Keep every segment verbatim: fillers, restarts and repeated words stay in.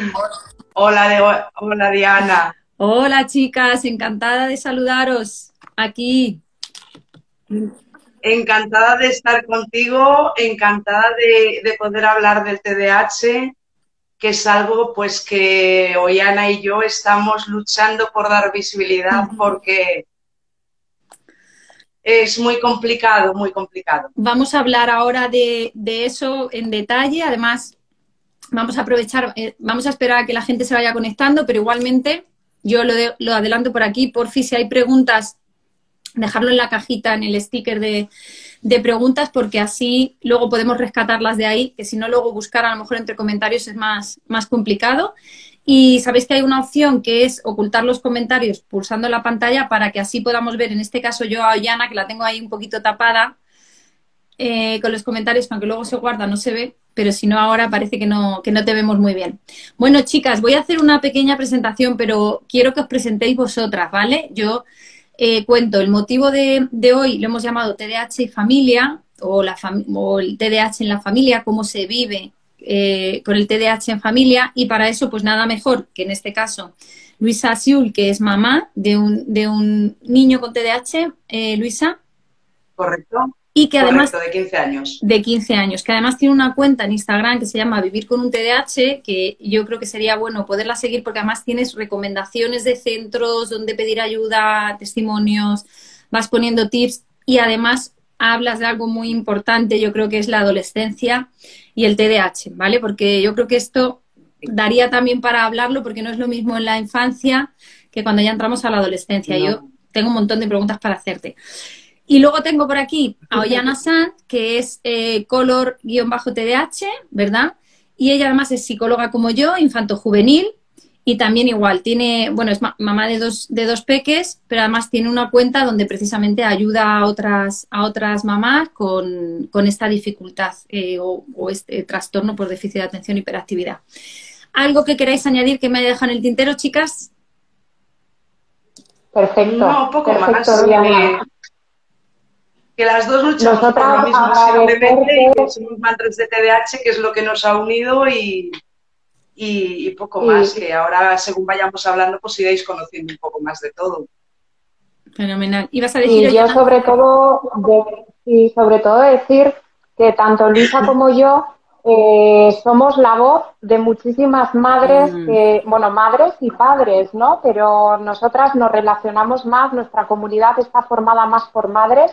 Hola, de- hola Diana. Hola chicas, encantada de saludaros aquí. Encantada de estar contigo, encantada de, de poder hablar del T D A H, que es algo pues que hoy Ana y yo estamos luchando por dar visibilidad porque es muy complicado, muy complicado. Vamos a hablar ahora de, de eso en detalle. Además, vamos a aprovechar, eh, vamos a esperar a que la gente se vaya conectando, pero igualmente yo lo, de, lo adelanto por aquí. Por fin, si hay preguntas, dejarlo en la cajita, en el sticker de, de preguntas, porque así luego podemos rescatarlas de ahí, que si no luego buscar a lo mejor entre comentarios es más, más complicado. Y sabéis que hay una opción que es ocultar los comentarios pulsando la pantalla para que así podamos ver, en este caso yo a Ollana, que la tengo ahí un poquito tapada eh, con los comentarios, aunque luego se guarda, no se ve, pero si no ahora parece que no, que no te vemos muy bien. Bueno, chicas, voy a hacer una pequeña presentación, pero quiero que os presentéis vosotras, ¿vale? Yo eh, cuento el motivo de, de hoy, lo hemos llamado T D A H y familia, o, la fam o el T D A H en la familia, cómo se vive eh, con el T D A H en familia, y para eso pues nada mejor que en este caso Luisa Siul, que es mamá de un, de un niño con T D A H, eh, Luisa, ¿Correcto? y que además Correcto, de quince años. de quince años, que además tiene una cuenta en Instagram que se llama Vivir con un T D A H, que yo creo que sería bueno poderla seguir porque además tienes recomendaciones de centros donde pedir ayuda, testimonios, vas poniendo tips y además hablas de algo muy importante, yo creo que es la adolescencia y el T D A H, ¿vale? Porque yo creo que esto daría también para hablarlo porque no es lo mismo en la infancia que cuando ya entramos a la adolescencia. No. Yo tengo un montón de preguntas para hacerte. Y luego tengo por aquí a Ollana Sanz, que es eh, color-T D A H, ¿verdad? Y ella además es psicóloga como yo, infanto-juvenil, y también igual, tiene, bueno, es ma mamá de dos, de dos peques, pero además tiene una cuenta donde precisamente ayuda a otras, a otras mamás con, con esta dificultad eh, o, o este trastorno por déficit de atención y hiperactividad. ¿Algo que queráis añadir que me haya dejado en el tintero, chicas? Perfecto, No, poco perfecto, más. Diana. Eh, que las dos luchamos por lo Nosotras mismo simplemente y agradecerte, que somos madres de T D A H, que es lo que nos ha unido y, y, y poco más, sí, que ahora según vayamos hablando pues iréis conociendo un poco más de todo. Fenomenal. ¿Ibas a decir, y yo Ollana? sobre todo, de- y sobre todo decir que tanto Luisa como yo eh, somos la voz de muchísimas madres, Mm. que, bueno, madres y padres, ¿no? Pero nosotras nos relacionamos más, nuestra comunidad está formada más por madres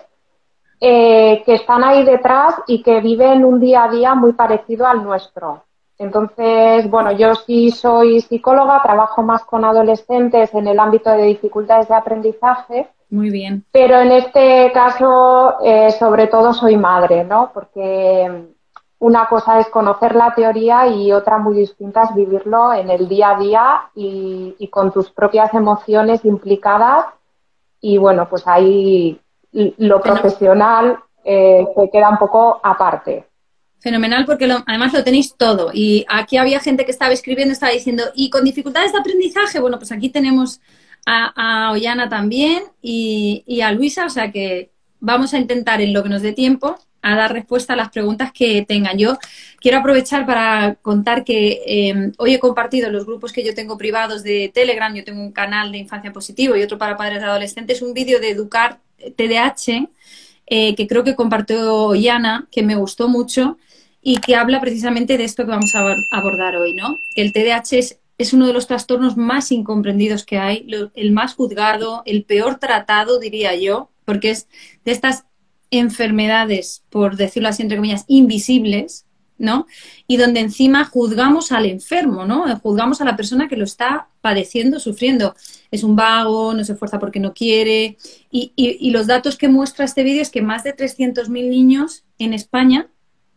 eh, que están ahí detrás y que viven un día a día muy parecido al nuestro. Entonces, bueno, yo sí soy psicóloga, trabajo más con adolescentes en el ámbito de dificultades de aprendizaje, Muy bien. pero en este caso, eh, sobre todo, soy madre, ¿no? Porque una cosa es conocer la teoría y otra muy distinta es vivirlo en el día a día y, y con tus propias emociones implicadas. Y bueno, pues ahí lo profesional eh, se queda un poco aparte. Fenomenal, porque lo, además lo tenéis todo. Y aquí había gente que estaba escribiendo, estaba diciendo, ¿y con dificultades de aprendizaje? Bueno, pues aquí tenemos a, a Ollana también y, y a Luisa, o sea que vamos a intentar en lo que nos dé tiempo a dar respuesta a las preguntas que tengan. Yo quiero aprovechar para contar que eh, hoy he compartido en los grupos que yo tengo privados de Telegram, yo tengo un canal de infancia positivo y otro para padres de adolescentes, un vídeo de educar T D A H eh, que creo que compartió Ollana, que me gustó mucho y que habla precisamente de esto que vamos a abordar hoy, ¿no? Que el T D A H es, es uno de los trastornos más incomprendidos que hay, lo, el más juzgado, el peor tratado, diría yo, porque es de estas enfermedades, por decirlo así, entre comillas, invisibles, ¿no? Y donde encima juzgamos al enfermo, ¿no? Juzgamos a la persona que lo está padeciendo, sufriendo. Es un vago, no se esfuerza porque no quiere. Y, y, y los datos que muestra este vídeo es que más de trescientos mil niños en España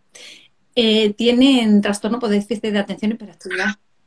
eh, tienen trastorno por déficit de atención y hiperactividad.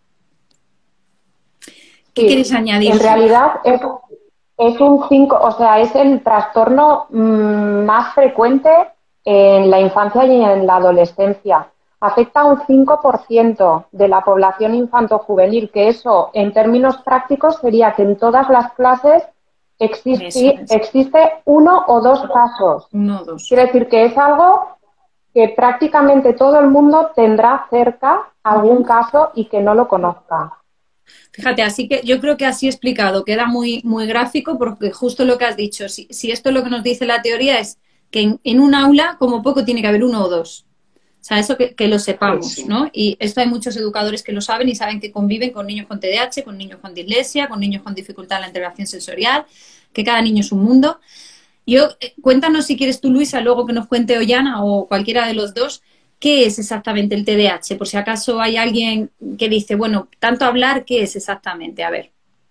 ¿Qué Sí, quieres añadir? en realidad es, es un cinco, o sea, es el trastorno mmm, más frecuente en la infancia y en la adolescencia. Afecta a un cinco por ciento de la población infanto-juvenil, que eso, en términos prácticos, sería que en todas las clases existe, Es. existe uno o dos casos. Uno o dos. Quiere decir que es algo que prácticamente todo el mundo tendrá cerca algún caso y que no lo conozca. Fíjate, así que yo creo que así explicado queda muy, muy gráfico, porque justo lo que has dicho, si, si esto es lo que nos dice la teoría es que en, en un aula como poco tiene que haber uno o dos. O sea, eso que, que lo sepamos, Sí, sí. ¿no? Y esto hay muchos educadores que lo saben y saben que conviven con niños con T D A H, con niños con dislexia, con niños con dificultad en la integración sensorial, que cada niño es un mundo. Yo, eh, cuéntanos si quieres tú, Luisa, luego que nos cuente Ollana o cualquiera de los dos, ¿qué es exactamente el T D A H? Por si acaso hay alguien que dice, bueno, tanto hablar, ¿qué es exactamente? A ver.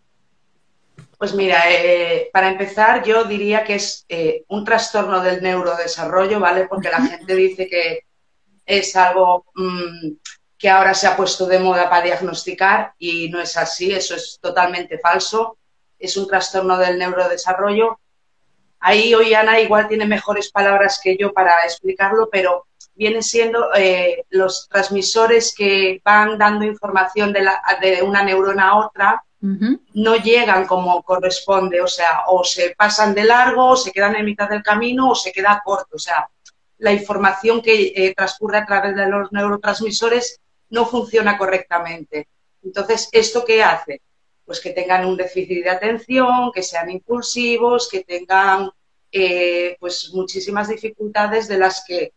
Pues mira, eh, para empezar yo diría que es eh, un trastorno del neurodesarrollo, ¿vale? Porque la gente dice que es algo mmm, que ahora se ha puesto de moda para diagnosticar y no es así, eso es totalmente falso. Es un trastorno del neurodesarrollo. Ahí Ollana igual tiene mejores palabras que yo para explicarlo, pero viene siendo eh, los transmisores que van dando información de, la, de una neurona a otra, uh-huh. no llegan como corresponde, o sea, o se pasan de largo, o se quedan en mitad del camino, o se queda corto, o sea, la información que eh, transcurre a través de los neurotransmisores no funciona correctamente. Entonces, ¿esto qué hace? Pues que tengan un déficit de atención, que sean impulsivos, que tengan eh, pues muchísimas dificultades de las que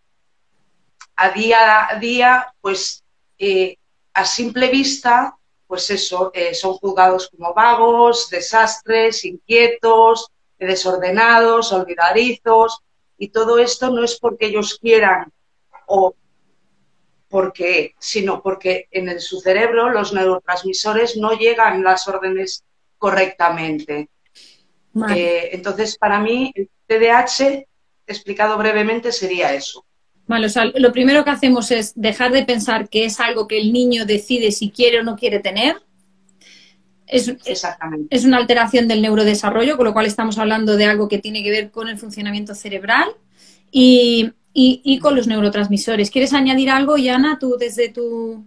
a día a día, pues eh, a simple vista, pues eso, eh, son juzgados como vagos, desastres, inquietos, desordenados, olvidadizos, y todo esto no es porque ellos quieran o porque, sino porque en el, su cerebro los neurotransmisores no llegan las órdenes correctamente. Vale. Eh, entonces, para mí, el T D A H, explicado brevemente, sería eso. Vale, o sea, lo primero que hacemos es dejar de pensar que es algo que el niño decide si quiere o no quiere tener. Es, Exactamente. Es una alteración del neurodesarrollo, con lo cual estamos hablando de algo que tiene que ver con el funcionamiento cerebral y, y, y con los neurotransmisores. ¿Quieres añadir algo, Yana, tú desde tu...?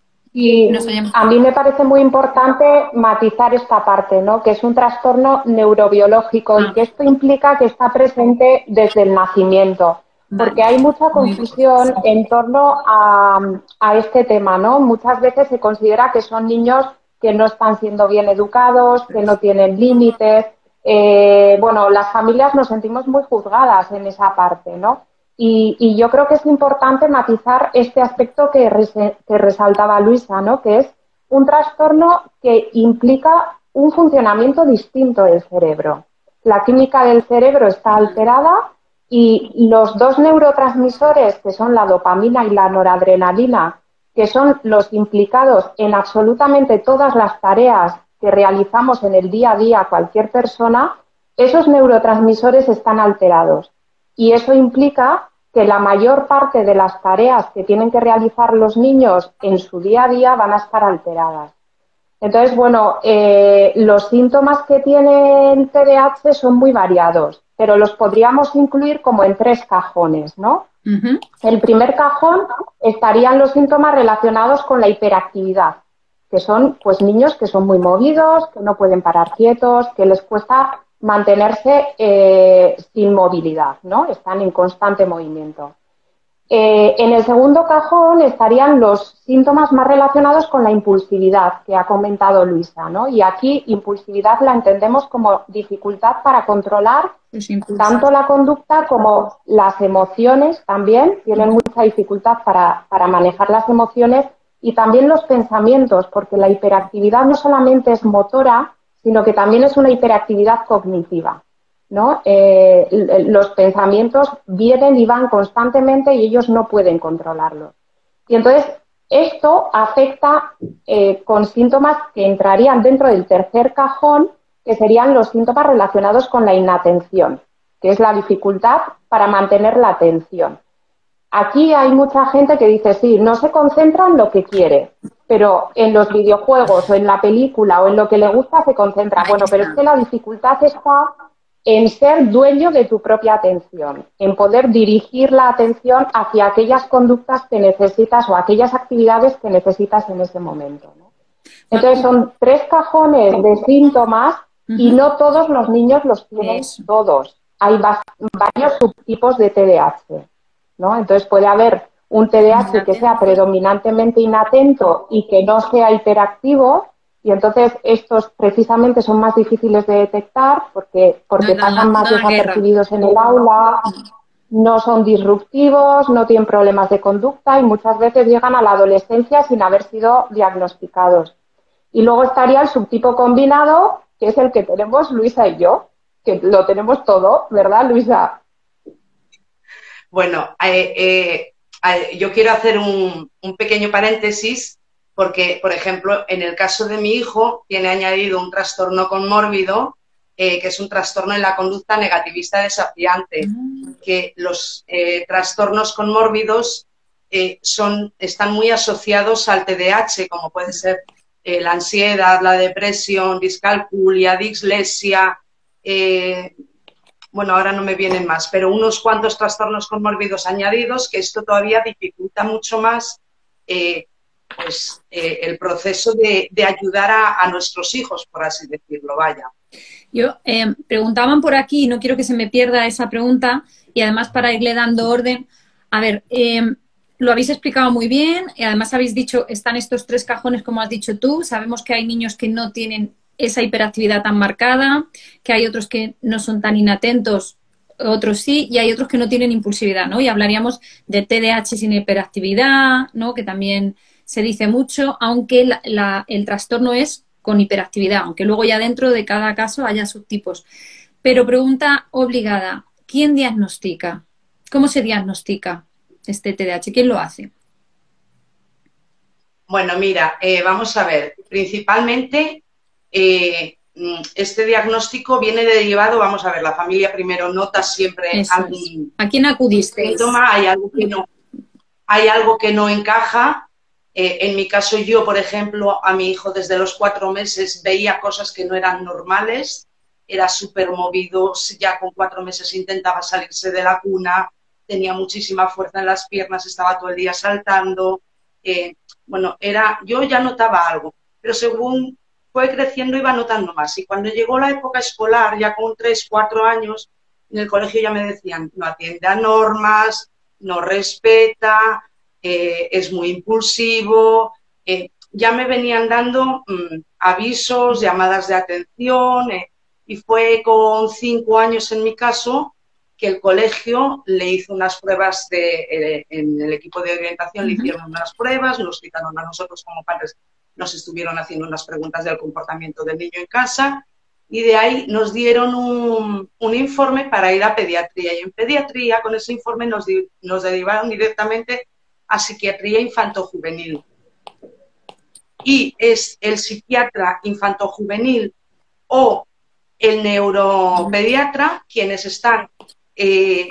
Y a mí me parece muy importante matizar esta parte, ¿no? Que es un trastorno neurobiológico ah. y que esto implica que está presente desde el nacimiento. Porque hay mucha confusión en torno a, a este tema, ¿no? Muchas veces se considera que son niños que no están siendo bien educados, que no tienen límites. Eh, bueno, las familias nos sentimos muy juzgadas en esa parte, ¿no? Y, y yo creo que es importante matizar este aspecto que, res, que resaltaba Luisa, ¿no? Que es un trastorno que implica un funcionamiento distinto del cerebro. La química del cerebro está alterada y los dos neurotransmisores, que son la dopamina y la noradrenalina, que son los implicados en absolutamente todas las tareas que realizamos en el día a día cualquier persona, esos neurotransmisores están alterados. Y eso implica que la mayor parte de las tareas que tienen que realizar los niños en su día a día van a estar alteradas. Entonces, bueno, eh, los síntomas que tiene el T D A H son muy variados, pero los podríamos incluir como en tres cajones, ¿no? Uh-huh. El primer cajón estarían los síntomas relacionados con la hiperactividad, que son pues niños que son muy movidos, que no pueden parar quietos, que les cuesta mantenerse eh, sin movilidad, ¿no? Están en constante movimiento. Eh, en el segundo cajón estarían los síntomas más relacionados con la impulsividad que ha comentado Luisa, ¿no? Y aquí impulsividad la entendemos como dificultad para controlar tanto la conducta como las emociones también. Tienen mucha dificultad para, para manejar las emociones y también los pensamientos, porque la hiperactividad no solamente es motora, sino que también es una hiperactividad cognitiva, ¿no? Eh, los pensamientos vienen y van constantemente y ellos no pueden controlarlos. Y entonces esto afecta eh, con síntomas que entrarían dentro del tercer cajón, que serían los síntomas relacionados con la inatención, que es la dificultad para mantener la atención. Aquí hay mucha gente que dice, sí, no se concentra en lo que quiere, pero en los videojuegos o en la película o en lo que le gusta se concentra. Bueno, pero es que la dificultad está en ser dueño de tu propia atención, en poder dirigir la atención hacia aquellas conductas que necesitas o aquellas actividades que necesitas en ese momento, ¿no? Entonces son tres cajones de síntomas y no todos los niños los tienen todos. Hay varios subtipos de T D A H. ¿no? Entonces puede haber un T D A H que sea predominantemente inatento y que no sea hiperactivo, y entonces estos precisamente son más difíciles de detectar porque, porque No dan pasan la, más no dan guerra. desapercibidos en el aula, no son disruptivos, no tienen problemas de conducta y muchas veces llegan a la adolescencia sin haber sido diagnosticados. Y luego estaría el subtipo combinado, que es el que tenemos Luisa y yo, que lo tenemos todo, ¿verdad, Luisa? Bueno, eh, eh, eh, yo quiero hacer un, un pequeño paréntesis porque, por ejemplo, en el caso de mi hijo, tiene añadido un trastorno conmórbido, eh, que es un trastorno en la conducta negativista desafiante, que los eh, trastornos conmórbidos eh, son, están muy asociados al T D A H, como puede ser eh, la ansiedad, la depresión, discalculia, dislexia, eh, bueno, ahora no me vienen más, pero unos cuantos trastornos conmórbidos añadidos, que esto todavía dificulta mucho más eh, pues, eh, el proceso de, de ayudar a, a, nuestros hijos, por así decirlo, vaya. Yo, eh, preguntaban por aquí, no quiero que se me pierda esa pregunta, y además para irle dando orden, a ver, eh, lo habéis explicado muy bien, y además habéis dicho, están estos tres cajones, como has dicho tú, sabemos que hay niños que no tienen esa hiperactividad tan marcada, que hay otros que no son tan inatentos, otros sí, y hay otros que no tienen impulsividad, ¿no? Y hablaríamos de T D A H sin hiperactividad, ¿no? Que también se dice mucho, aunque la, la, el trastorno es con hiperactividad, aunque luego ya dentro de cada caso haya subtipos. Pero pregunta obligada, ¿quién diagnostica? ¿Cómo se diagnostica este T D A H? ¿Quién lo hace? Bueno, mira, eh, vamos a ver, principalmente eh, este diagnóstico viene derivado, vamos a ver, la familia primero nota siempre Eso algún es. ¿A quién acudisteis? síntoma, hay algo que no, hay algo que no encaja. Eh, en mi caso, yo, por ejemplo, a mi hijo desde los cuatro meses veía cosas que no eran normales, era súper movido, ya con cuatro meses intentaba salirse de la cuna, tenía muchísima fuerza en las piernas, estaba todo el día saltando. Eh, bueno, era, yo ya notaba algo, pero según fue creciendo iba notando más. Y cuando llegó la época escolar, ya con tres, cuatro años, en el colegio ya me decían, no atiende a normas, no respeta, eh, es muy impulsivo, eh, ya me venían dando mmm, avisos, llamadas de atención, eh, y fue con cinco años en mi caso que el colegio le hizo unas pruebas de, eh, en el equipo de orientación uh-huh. le hicieron unas pruebas, nos citaron a nosotros como padres, nos estuvieron haciendo unas preguntas del comportamiento del niño en casa, y de ahí nos dieron un, un informe para ir a pediatría, y en pediatría con ese informe nos, di, nos derivaron directamente a psiquiatría infantojuvenil. Y es el psiquiatra infantojuvenil o el neuropediatra quienes están, eh,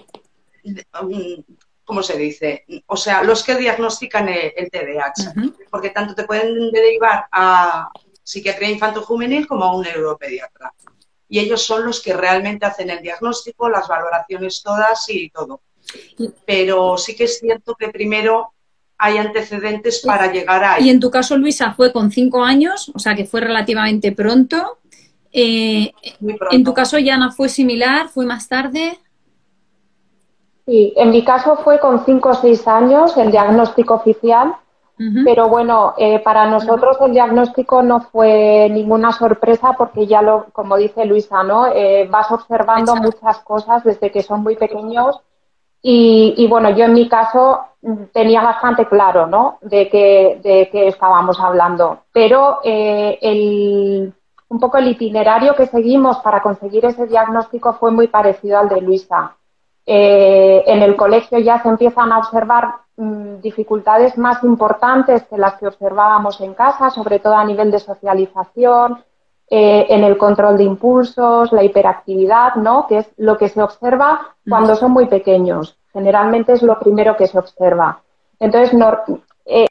¿cómo se dice? O sea, los que diagnostican el, el T D A H, uh-huh. porque tanto te pueden derivar a psiquiatría infantojuvenil como a un neuropediatra. Y ellos son los que realmente hacen el diagnóstico, las valoraciones todas y todo. Pero sí que es cierto que primero hay antecedentes para llegar ahí. Y en tu caso, Luisa, fue con cinco años, o sea que fue relativamente pronto. Eh, Muy pronto. ¿En tu caso, Yana, fue similar? ¿Fue más tarde? Sí, en mi caso fue con cinco o seis años el diagnóstico oficial. Uh-huh. Pero bueno, eh, para nosotros el diagnóstico no fue ninguna sorpresa porque ya lo, como dice Luisa, ¿no? Eh, vas observando Exacto. muchas cosas desde que son muy pequeños y, y bueno, yo en mi caso tenía bastante claro, ¿no? De qué de qué estábamos hablando. Pero eh, el, un poco el itinerario que seguimos para conseguir ese diagnóstico fue muy parecido al de Luisa. Eh, en el colegio ya se empiezan a observar mmm, dificultades más importantes que las que observábamos en casa, sobre todo a nivel de socialización, eh, en el control de impulsos, la hiperactividad, ¿no? Que es lo que se observa cuando son muy pequeños. Generalmente es lo primero que se observa. Entonces, no, eh,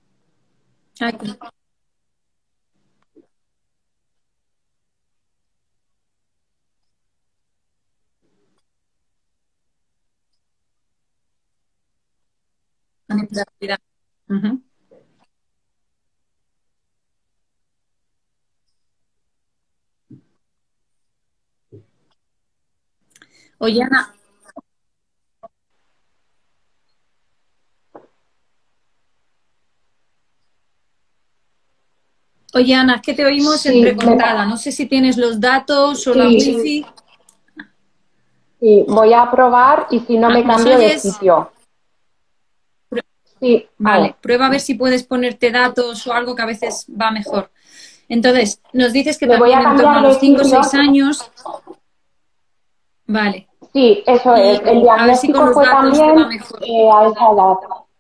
Uh-huh. Oye, Ana. Oye, Ana, es que te oímos Sí, entrecortada. No sé si tienes los datos o la sí, wifi. sí, voy a probar y si no Ah, me ¿nos cambio de oyes? sitio. Sí, a ver. Vale, prueba a ver si puedes ponerte datos o algo que a veces va mejor. Entonces, nos dices que Me voy también a en torno cambiar a de los cinco o seis sitio. años. Vale. Sí, eso es. El Y a ver si con diagnóstico los fue datos te va también mejor. eh, a esa edad.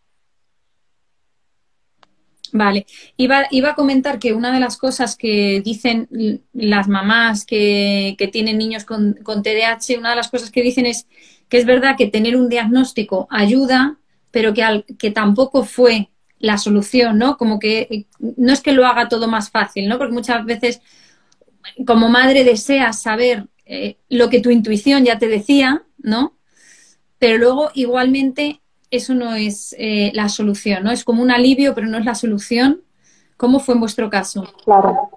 Vale. Iba, iba a comentar que una de las cosas que dicen las mamás que, que tienen niños con, con T D A H, una de las cosas que dicen es que es verdad que tener un diagnóstico ayuda, pero que, al, que tampoco fue la solución, ¿no? Como que no es que lo haga todo más fácil, ¿no? Porque muchas veces como madre deseas saber eh, lo que tu intuición ya te decía, ¿no? Pero luego igualmente eso no es eh, la solución, ¿no? Es como un alivio, pero no es la solución. ¿Cómo fue en vuestro caso? Claro.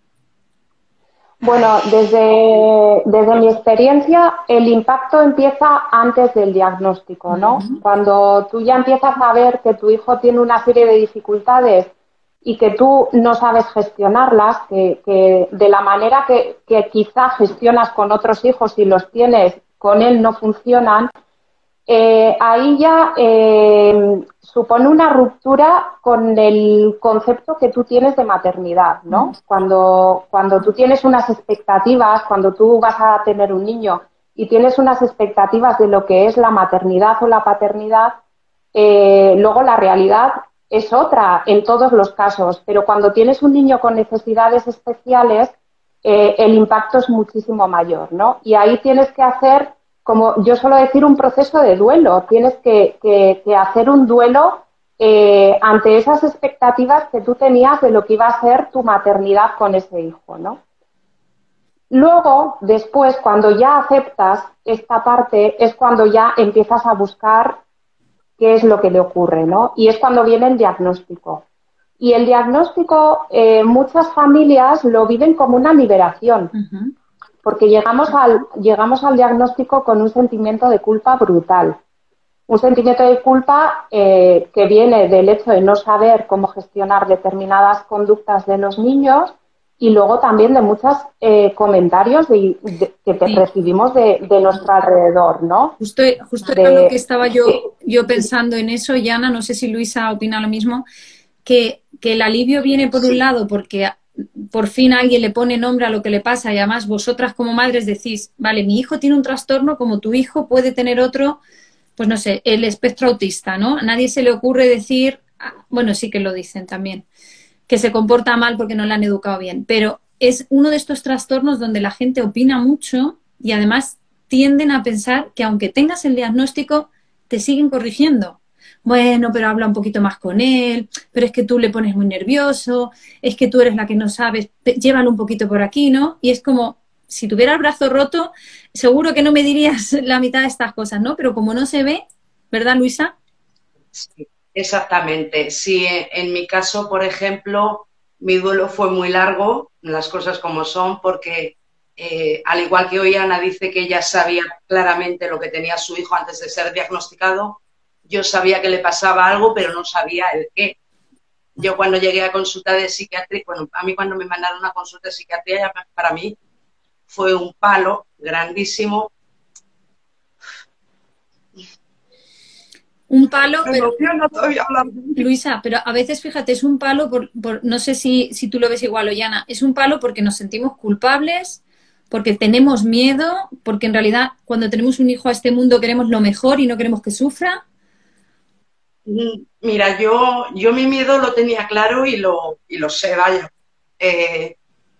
Bueno, desde, desde mi experiencia, el impacto empieza antes del diagnóstico, ¿no? Uh-huh. Cuando tú ya empiezas a ver que tu hijo tiene una serie de dificultades y que tú no sabes gestionarlas, que, que de la manera que, que quizá gestionas con otros hijos y los tienes, con él no funcionan, eh, ahí ya eh, supone una ruptura con el concepto que tú tienes de maternidad, ¿no? Cuando, cuando tú tienes unas expectativas, cuando tú vas a tener un niño y tienes unas expectativas de lo que es la maternidad o la paternidad, eh, luego la realidad es otra en todos los casos, pero cuando tienes un niño con necesidades especiales, eh, el impacto es muchísimo mayor, ¿no? Y ahí tienes que hacer, como yo suelo decir, un proceso de duelo. Tienes que, que, que hacer un duelo eh, ante esas expectativas que tú tenías de lo que iba a ser tu maternidad con ese hijo, ¿no? Luego, después, cuando ya aceptas esta parte, es cuando ya empiezas a buscar qué es lo que le ocurre, ¿no? Y es cuando viene el diagnóstico. Y el diagnóstico, eh, muchas familias lo viven como una liberación, Uh-huh. porque llegamos al, llegamos al diagnóstico con un sentimiento de culpa brutal. Un sentimiento de culpa eh, que viene del hecho de no saber cómo gestionar determinadas conductas de los niños y luego también de muchos eh, comentarios de, de, que te Sí. recibimos de, de nuestro alrededor, ¿no? Justo, justo era De, lo que estaba yo, de, yo pensando en eso, Yana, no sé si Luisa opina lo mismo, que, que el alivio viene por Sí. un lado porque por fin alguien le pone nombre a lo que le pasa y además vosotras como madres decís, vale, mi hijo tiene un trastorno como tu hijo puede tener otro, pues no sé, el espectro autista, ¿no? A nadie se le ocurre decir, bueno, sí que lo dicen también, que se comporta mal porque no le han educado bien, pero es uno de estos trastornos donde la gente opina mucho y además tienden a pensar que aunque tengas el diagnóstico, te siguen corrigiendo. Bueno, pero habla un poquito más con él, pero es que tú le pones muy nervioso, es que tú eres la que no sabes, llévalo un poquito por aquí, ¿no? Y es como, si tuviera el brazo roto, seguro que no me dirías la mitad de estas cosas, ¿no? Pero como no se ve, ¿verdad, Luisa? Sí, exactamente. Sí, en mi caso, por ejemplo, mi duelo fue muy largo, las cosas como son, porque eh, al igual que hoy Ana dice que ella sabía claramente lo que tenía su hijo antes de ser diagnosticado, yo sabía que le pasaba algo, pero no sabía el qué. Yo cuando llegué a consulta de psiquiatría, bueno, a mí cuando me mandaron a consulta de psiquiatría, para mí fue un palo grandísimo. Un palo, Me pero, emociona todavía hablar. Luisa, pero a veces, fíjate, es un palo, por, por no sé si, si tú lo ves igual, Ollana, es un palo porque nos sentimos culpables, porque tenemos miedo, porque en realidad cuando tenemos un hijo a este mundo queremos lo mejor y no queremos que sufra. Mira, yo, yo mi miedo lo tenía claro y lo, y lo sé, vaya. Eh,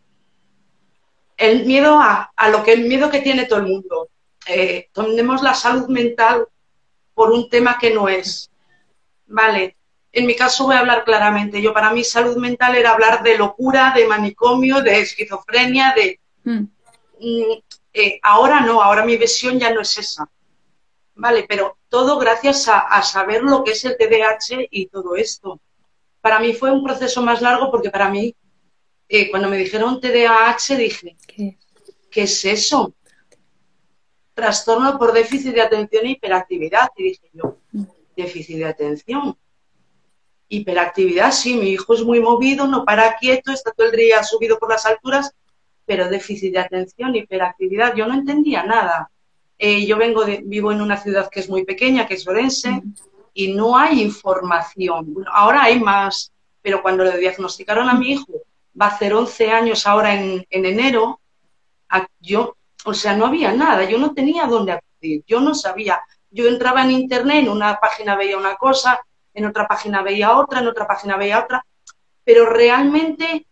el miedo a, a lo que el miedo que tiene todo el mundo. Eh, tenemos la salud mental por un tema que no es. Vale, en mi caso voy a hablar claramente. Yo para mí salud mental era hablar de locura, de manicomio, de esquizofrenia, de... Mm. Eh, ahora no, ahora mi visión ya no es esa. Vale, pero todo gracias a, a saber lo que es el T D A H y todo esto. Para mí fue un proceso más largo porque para mí, eh, cuando me dijeron T D A H, dije, ¿Qué? ¿qué es eso? Trastorno por déficit de atención e hiperactividad. Y dije yo, déficit de atención. hiperactividad, sí, mi hijo es muy movido, no para quieto, está todo el día subido por las alturas, pero déficit de atención, hiperactividad, yo no entendía nada. Eh, yo vengo de, vivo en una ciudad que es muy pequeña, que es Orense, y no hay información. Bueno, ahora hay más, pero cuando le diagnosticaron a mi hijo, va a hacer once años ahora en, en enero, a, yo, o sea, no había nada, yo no tenía dónde acudir, yo no sabía. Yo entraba en internet, en una página veía una cosa, en otra página veía otra, en otra página veía otra, pero realmente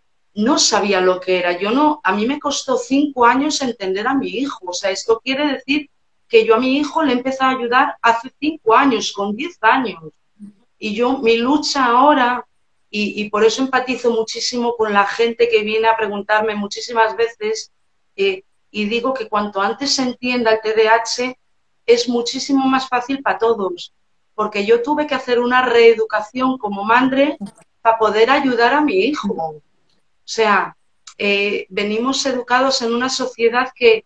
no sabía lo que era. Yo no, a mí me costó cinco años entender a mi hijo. O sea, esto quiere decir que yo a mi hijo le he empezado a ayudar hace cinco años, con diez años. Y yo, mi lucha ahora, y, y por eso empatizo muchísimo con la gente que viene a preguntarme muchísimas veces, eh, y digo que cuanto antes se entienda el T D A H, es muchísimo más fácil para todos. Porque yo tuve que hacer una reeducación como madre para poder ayudar a mi hijo. O sea, eh, venimos educados en una sociedad que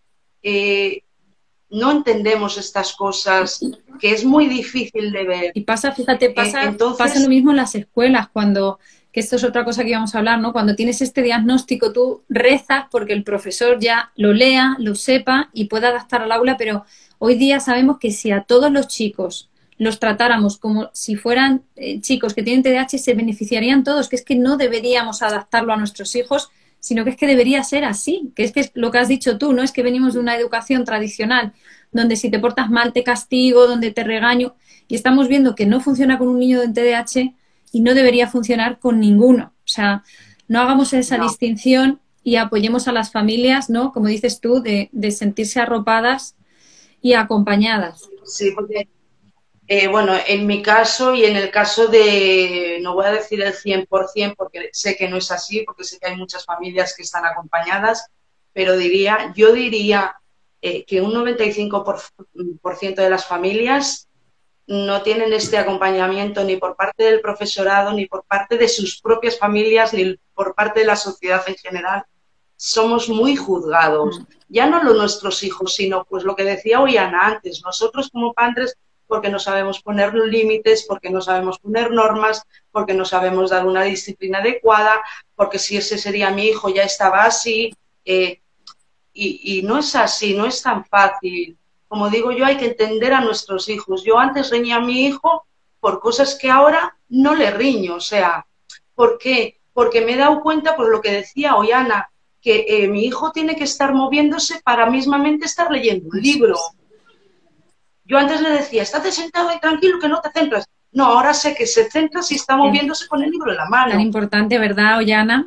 eh, no entendemos estas cosas, que es muy difícil de ver. Y pasa, fíjate, pasa, eh, entonces, pasa lo mismo en las escuelas, cuando, que esto es otra cosa que íbamos a hablar, ¿no? Cuando tienes este diagnóstico, tú rezas porque el profesor ya lo lea, lo sepa y pueda adaptar al aula, pero hoy día sabemos que si a todos los chicos los tratáramos como si fueran eh, chicos que tienen T D A H, se beneficiarían todos, que es que no deberíamos adaptarlo a nuestros hijos, sino que es que debería ser así, que es que es lo que has dicho tú, no es que venimos de una educación tradicional, donde si te portas mal te castigo, donde te regaño, y estamos viendo que no funciona con un niño de T D A H y no debería funcionar con ninguno. O sea, no hagamos esa no. distinción y apoyemos a las familias, ¿no? Como dices tú, de, de sentirse arropadas y acompañadas. Sí, porque... Eh, bueno, en mi caso y en el caso de, no voy a decir el cien por cien porque sé que no es así, porque sé que hay muchas familias que están acompañadas, pero diría, yo diría eh, que un noventa y cinco por ciento de las familias no tienen este acompañamiento ni por parte del profesorado, ni por parte de sus propias familias, ni por parte de la sociedad en general. Somos muy juzgados, ya no lo nuestros hijos, sino pues lo que decía Ollana antes, nosotros como padres, porque no sabemos poner límites, porque no sabemos poner normas, porque no sabemos dar una disciplina adecuada, porque si ese sería mi hijo ya estaba así, eh, y, y no es así, no es tan fácil. Como digo yo, hay que entender a nuestros hijos. Yo antes reñía a mi hijo por cosas que ahora no le riño, o sea, ¿por qué? Porque me he dado cuenta, por lo que decía Ollana, que eh, mi hijo tiene que estar moviéndose para mismamente estar leyendo un libro. Yo antes le decía, estate sentado ahí tranquilo que no te centras. No, ahora sé que se centra si está moviéndose con el libro en la mano. Tan importante, ¿verdad, Ollana?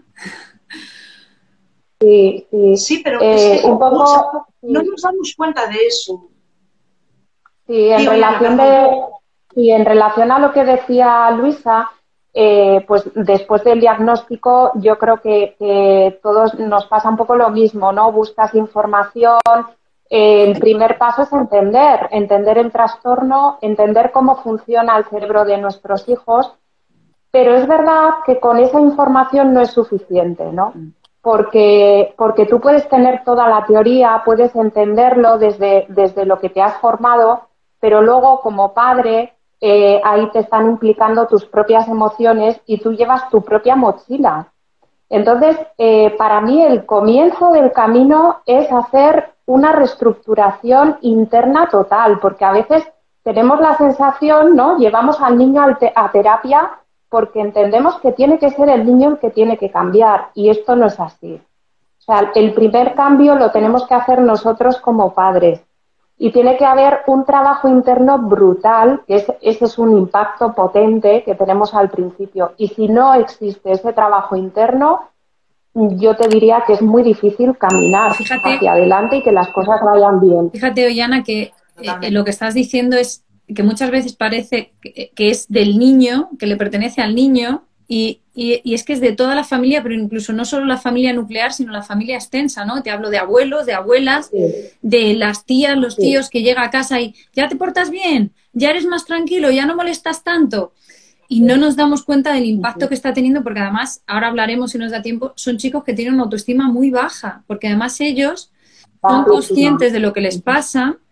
Sí, sí. Sí, pero eh, es que un poco, no nos damos cuenta de eso. Sí, en, sí, relación, de, sí, en relación a lo que decía Luisa, eh, pues después del diagnóstico yo creo que, que todos nos pasa un poco lo mismo, ¿no? Buscas información. El primer paso es entender, entender el trastorno, entender cómo funciona el cerebro de nuestros hijos, pero es verdad que con esa información no es suficiente, ¿no? Porque, porque tú puedes tener toda la teoría, puedes entenderlo desde, desde lo que te has formado, pero luego como padre eh, ahí te están implicando tus propias emociones y tú llevas tu propia mochila. Entonces, eh, para mí el comienzo del camino es hacer una reestructuración interna total, porque a veces tenemos la sensación, ¿no? Llevamos al niño a terapia porque entendemos que tiene que ser el niño el que tiene que cambiar, y esto no es así. O sea, el primer cambio lo tenemos que hacer nosotros como padres, y tiene que haber un trabajo interno brutal, que es, ese es un impacto potente que tenemos al principio, y si no existe ese trabajo interno, yo te diría que es muy difícil caminar fíjate, hacia adelante y que las cosas vayan bien. Fíjate, Ollana, que eh, lo que estás diciendo es que muchas veces parece que, que es del niño, que le pertenece al niño, y, y, y es que es de toda la familia, pero incluso no solo la familia nuclear, sino la familia extensa, ¿no? Te hablo de abuelos, de abuelas, sí. de las tías, los tíos, sí. que llega a casa y ¿ya te portas bien? ¿Ya eres más tranquilo? ¿Ya no molestas tanto? Y no nos damos cuenta del impacto que está teniendo, porque además, ahora hablaremos si nos da tiempo, son chicos que tienen una autoestima muy baja, porque además ellos son conscientes de lo que les pasa.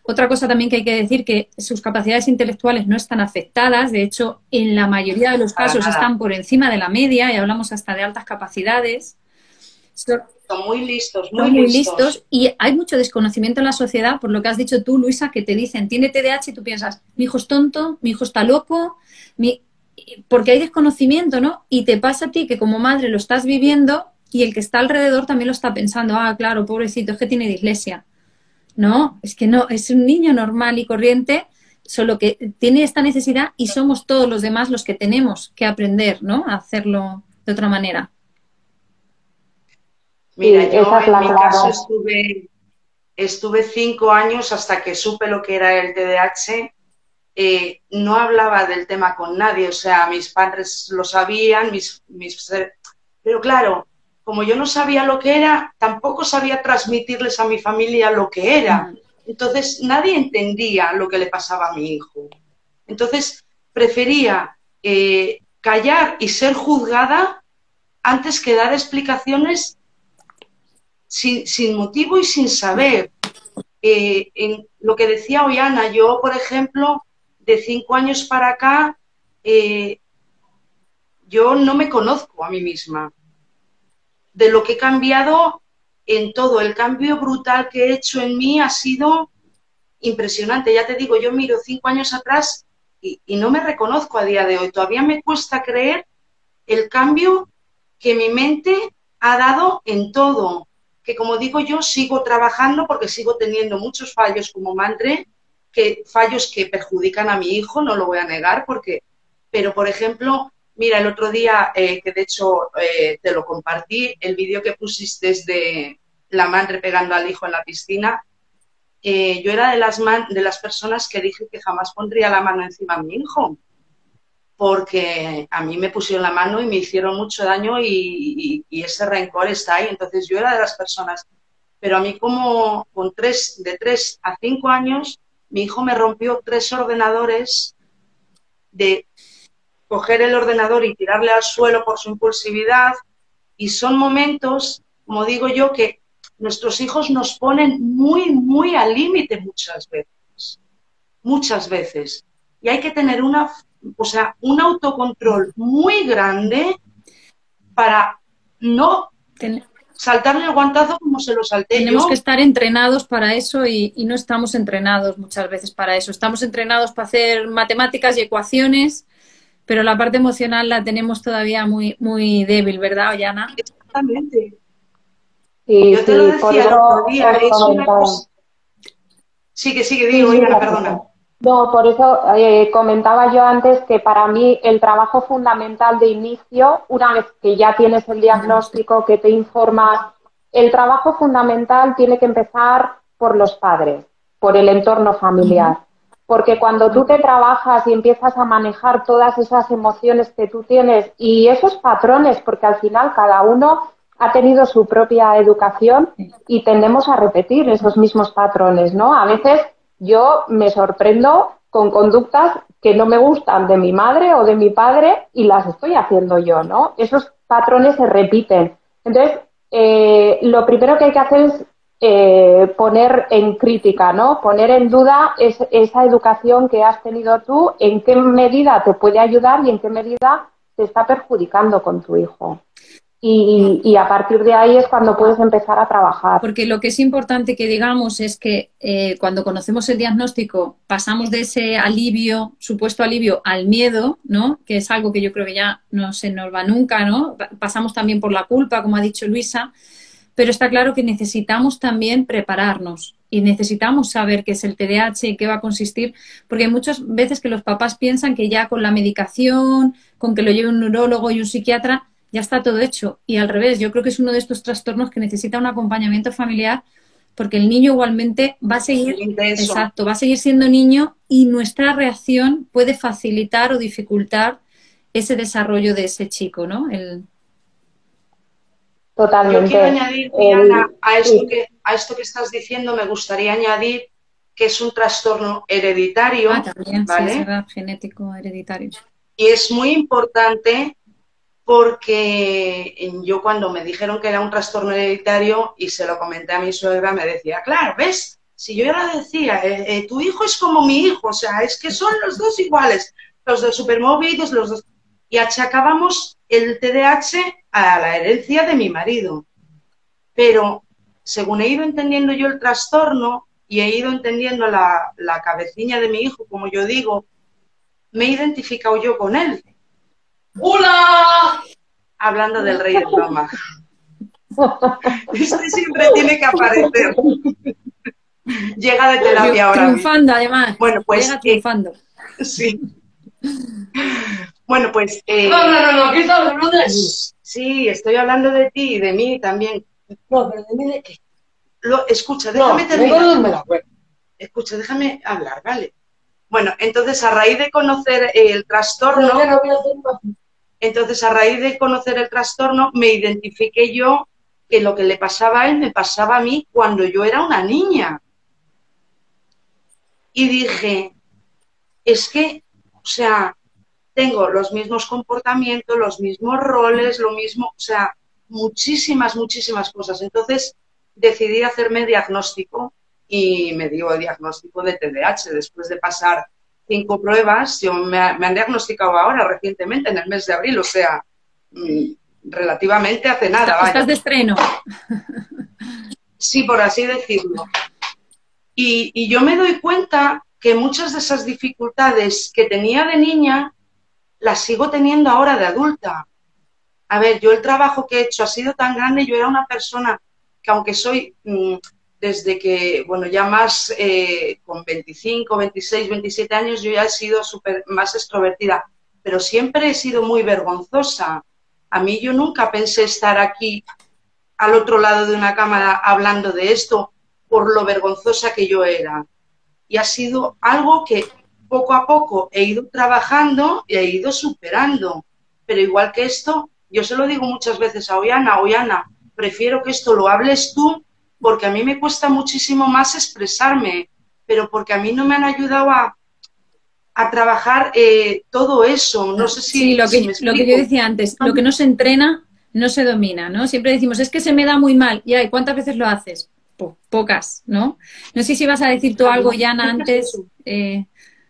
Otra cosa también que hay que decir, que sus capacidades intelectuales no están afectadas, de hecho, en la mayoría de los casos están por encima de la media y hablamos hasta de altas capacidades. Son muy listos, muy, son muy listos. listos y hay mucho desconocimiento en la sociedad, por lo que has dicho tú, Luisa, que te dicen, tiene T D A H y tú piensas, mi hijo es tonto, mi hijo está loco, mi... porque hay desconocimiento, ¿no? Y te pasa a ti que como madre lo estás viviendo y el que está alrededor también lo está pensando, ah, claro, pobrecito, es que tiene dislexia. No, es que no, es un niño normal y corriente, solo que tiene esta necesidad y somos todos los demás los que tenemos que aprender, ¿no? A hacerlo de otra manera. Mira, yo en mi caso estuve, estuve cinco años hasta que supe lo que era el T D A H. Eh, no hablaba del tema con nadie, o sea, mis padres lo sabían, mis, mis, pero claro, como yo no sabía lo que era, tampoco sabía transmitirles a mi familia lo que era. Entonces, nadie entendía lo que le pasaba a mi hijo. Entonces, prefería eh, callar y ser juzgada antes que dar explicaciones sin, sin motivo y sin saber. Eh, en lo que decía Ollana, yo, por ejemplo, de cinco años para acá, eh, yo no me conozco a mí misma. De lo que he cambiado en todo, el cambio brutal que he hecho en mí ha sido impresionante. Ya te digo, yo miro cinco años atrás y, y no me reconozco a día de hoy. Todavía me cuesta creer el cambio que mi mente ha dado en todo. Que como digo yo, sigo trabajando porque sigo teniendo muchos fallos como madre, que fallos que perjudican a mi hijo, no lo voy a negar, porque, pero por ejemplo, mira, el otro día, eh, que de hecho eh, te lo compartí, el vídeo que pusiste de la madre pegando al hijo en la piscina, eh, yo era de las, man de las personas que dije que jamás pondría la mano encima a mi hijo, porque a mí me pusieron la mano y me hicieron mucho daño y, y, y ese rencor está ahí. Entonces yo era de las personas, pero a mí como con tres, de tres a cinco años, mi hijo me rompió tres ordenadores de coger el ordenador y tirarle al suelo por su impulsividad, y son momentos, como digo yo, que nuestros hijos nos ponen muy, muy al límite muchas veces, muchas veces, y hay que tener una, o sea, un autocontrol muy grande para no Ten... saltarle el guantazo como se lo salté yo. Tenemos que estar entrenados para eso y, y no estamos entrenados muchas veces para eso. Estamos entrenados para hacer matemáticas y ecuaciones, pero la parte emocional la tenemos todavía muy, muy débil, ¿verdad, Ollana? Exactamente. Sí, yo te sí, lo decía por el eso otro día, es una cosa... Sigue, sigue, digo, sí, Ollana, perdona. No, por eso eh, comentaba yo antes que para mí el trabajo fundamental de inicio, una vez que ya tienes el diagnóstico, que te informas, el trabajo fundamental tiene que empezar por los padres, por el entorno familiar. Porque cuando tú te trabajas y empiezas a manejar todas esas emociones que tú tienes y esos patrones, porque al final cada uno ha tenido su propia educación y tendemos a repetir esos mismos patrones, ¿no? A veces yo me sorprendo con conductas que no me gustan de mi madre o de mi padre y las estoy haciendo yo, ¿no? Esos patrones se repiten. Entonces, eh, lo primero que hay que hacer es eh, poner en crítica, ¿no? Poner en duda es, esa educación que has tenido tú, en qué medida te puede ayudar y en qué medida te está perjudicando con tu hijo. Y, y a partir de ahí es cuando puedes empezar a trabajar. Porque lo que es importante que digamos es que eh, cuando conocemos el diagnóstico pasamos de ese alivio, supuesto alivio, al miedo, ¿no? Que es algo que yo creo que ya no se nos va nunca, ¿no? Pasamos también por la culpa, como ha dicho Luisa, pero está claro que necesitamos también prepararnos y necesitamos saber qué es el T D A H y qué va a consistir, porque hay muchas veces que los papás piensan que ya con la medicación, con que lo lleve un neurólogo y un psiquiatra, ya está todo hecho. Y al revés, yo creo que es uno de estos trastornos que necesita un acompañamiento familiar, porque el niño igualmente va a seguir, exacto, va a seguir siendo niño y nuestra reacción puede facilitar o dificultar ese desarrollo de ese chico, ¿no? El... Totalmente. Yo quiero añadir, Diana, a esto que, a esto que estás diciendo, me gustaría añadir que es un trastorno hereditario. Ah, también, ¿vale? Sí, es verdad, genético hereditario. Y es muy importante porque yo cuando me dijeron que era un trastorno hereditario y se lo comenté a mi suegra, me decía, claro, ¿ves? si yo ya la decía, eh, eh, tu hijo es como mi hijo, o sea, es que son los dos iguales, los dos supermóviles, los dos... Y achacábamos el T D A H a la herencia de mi marido. Pero según he ido entendiendo yo el trastorno y he ido entendiendo la, la cabecilla de mi hijo, como yo digo, me he identificado yo con él. ¡Hola! Hablando del rey de Roma. Este siempre tiene que aparecer. Llega de terapia ahora. Triunfando, además. Bueno, pues... Llega triunfando. Eh, sí. Bueno, pues... Eh, no, no, no, no, ¿qué estás hablando de mí? Sí, estoy hablando de ti y de mí también. No, pero de mí de qué. Lo, escucha, déjame no, terminar. No, escucha, déjame hablar, ¿vale? Bueno, entonces a raíz de conocer el trastorno... No, no voy a hacer más. Entonces a raíz de conocer el trastorno me identifiqué yo que lo que le pasaba a él me pasaba a mí cuando yo era una niña. Y dije, es que, o sea, tengo los mismos comportamientos, los mismos roles, lo mismo, o sea, muchísimas, muchísimas cosas. Entonces decidí hacerme diagnóstico y me dio el diagnóstico de T D A H. Después de pasar cinco pruebas, yo me, me han diagnosticado ahora recientemente, en el mes de abril, o sea, mmm, relativamente hace nada. Estás, estás de estreno. Sí, por así decirlo. Y, y yo me doy cuenta que muchas de esas dificultades que tenía de niña las sigo teniendo ahora de adulta. A ver, yo el trabajo que he hecho ha sido tan grande, yo era una persona que aunque soy, mmm, desde que, bueno, ya más eh, con veinticinco, veintiséis, veintisiete años, yo ya he sido super, más extrovertida, pero siempre he sido muy vergonzosa. A mí yo nunca pensé estar aquí al otro lado de una cámara hablando de esto por lo vergonzosa que yo era. Y ha sido algo que poco a poco he ido trabajando y he ido superando. Pero igual que esto, yo se lo digo muchas veces a Ollana, Ollana, prefiero que esto lo hables tú porque a mí me cuesta muchísimo más expresarme, pero porque a mí no me han ayudado a, a trabajar eh, todo eso. No sé si, sí, lo que, si me lo que yo decía antes, lo que no se entrena no se domina, ¿no? Siempre decimos, es que se me da muy mal. Y ay, ¿cuántas veces lo haces? Po pocas, ¿no? No sé si vas a decir tú algo, Yana, antes. Eh...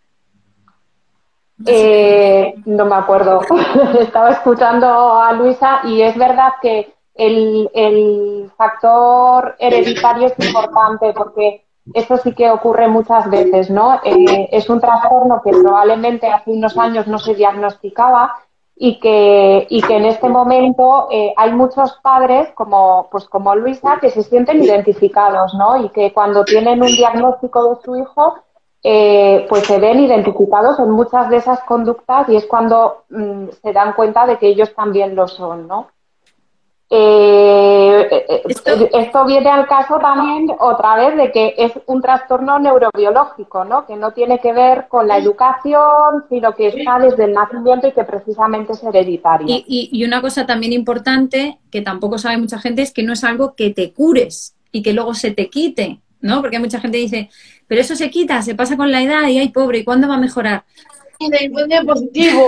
Eh, no me acuerdo. Estaba escuchando a Luisa y es verdad que el, el factor hereditario es importante porque esto sí que ocurre muchas veces, ¿no? Eh, es un trastorno que probablemente hace unos años no se diagnosticaba y que, y que en este momento eh, hay muchos padres como, pues como Luisa que se sienten identificados, ¿no? Y que cuando tienen un diagnóstico de su hijo eh, pues se ven identificados en muchas de esas conductas y es cuando mmm, se dan cuenta de que ellos también lo son, ¿no? Eh, esto, esto viene al caso también otra vez de que es un trastorno neurobiológico, ¿no? Que no tiene que ver con la educación, sino que está desde el nacimiento y que precisamente es hereditario. Y, y, y una cosa también importante, que tampoco sabe mucha gente, es que no es algo que te cures y que luego se te quite, ¿no? Porque mucha gente dice, pero eso se quita, se pasa con la edad y ay, pobre, ¿y cuándo va a mejorar? ¡De positivo!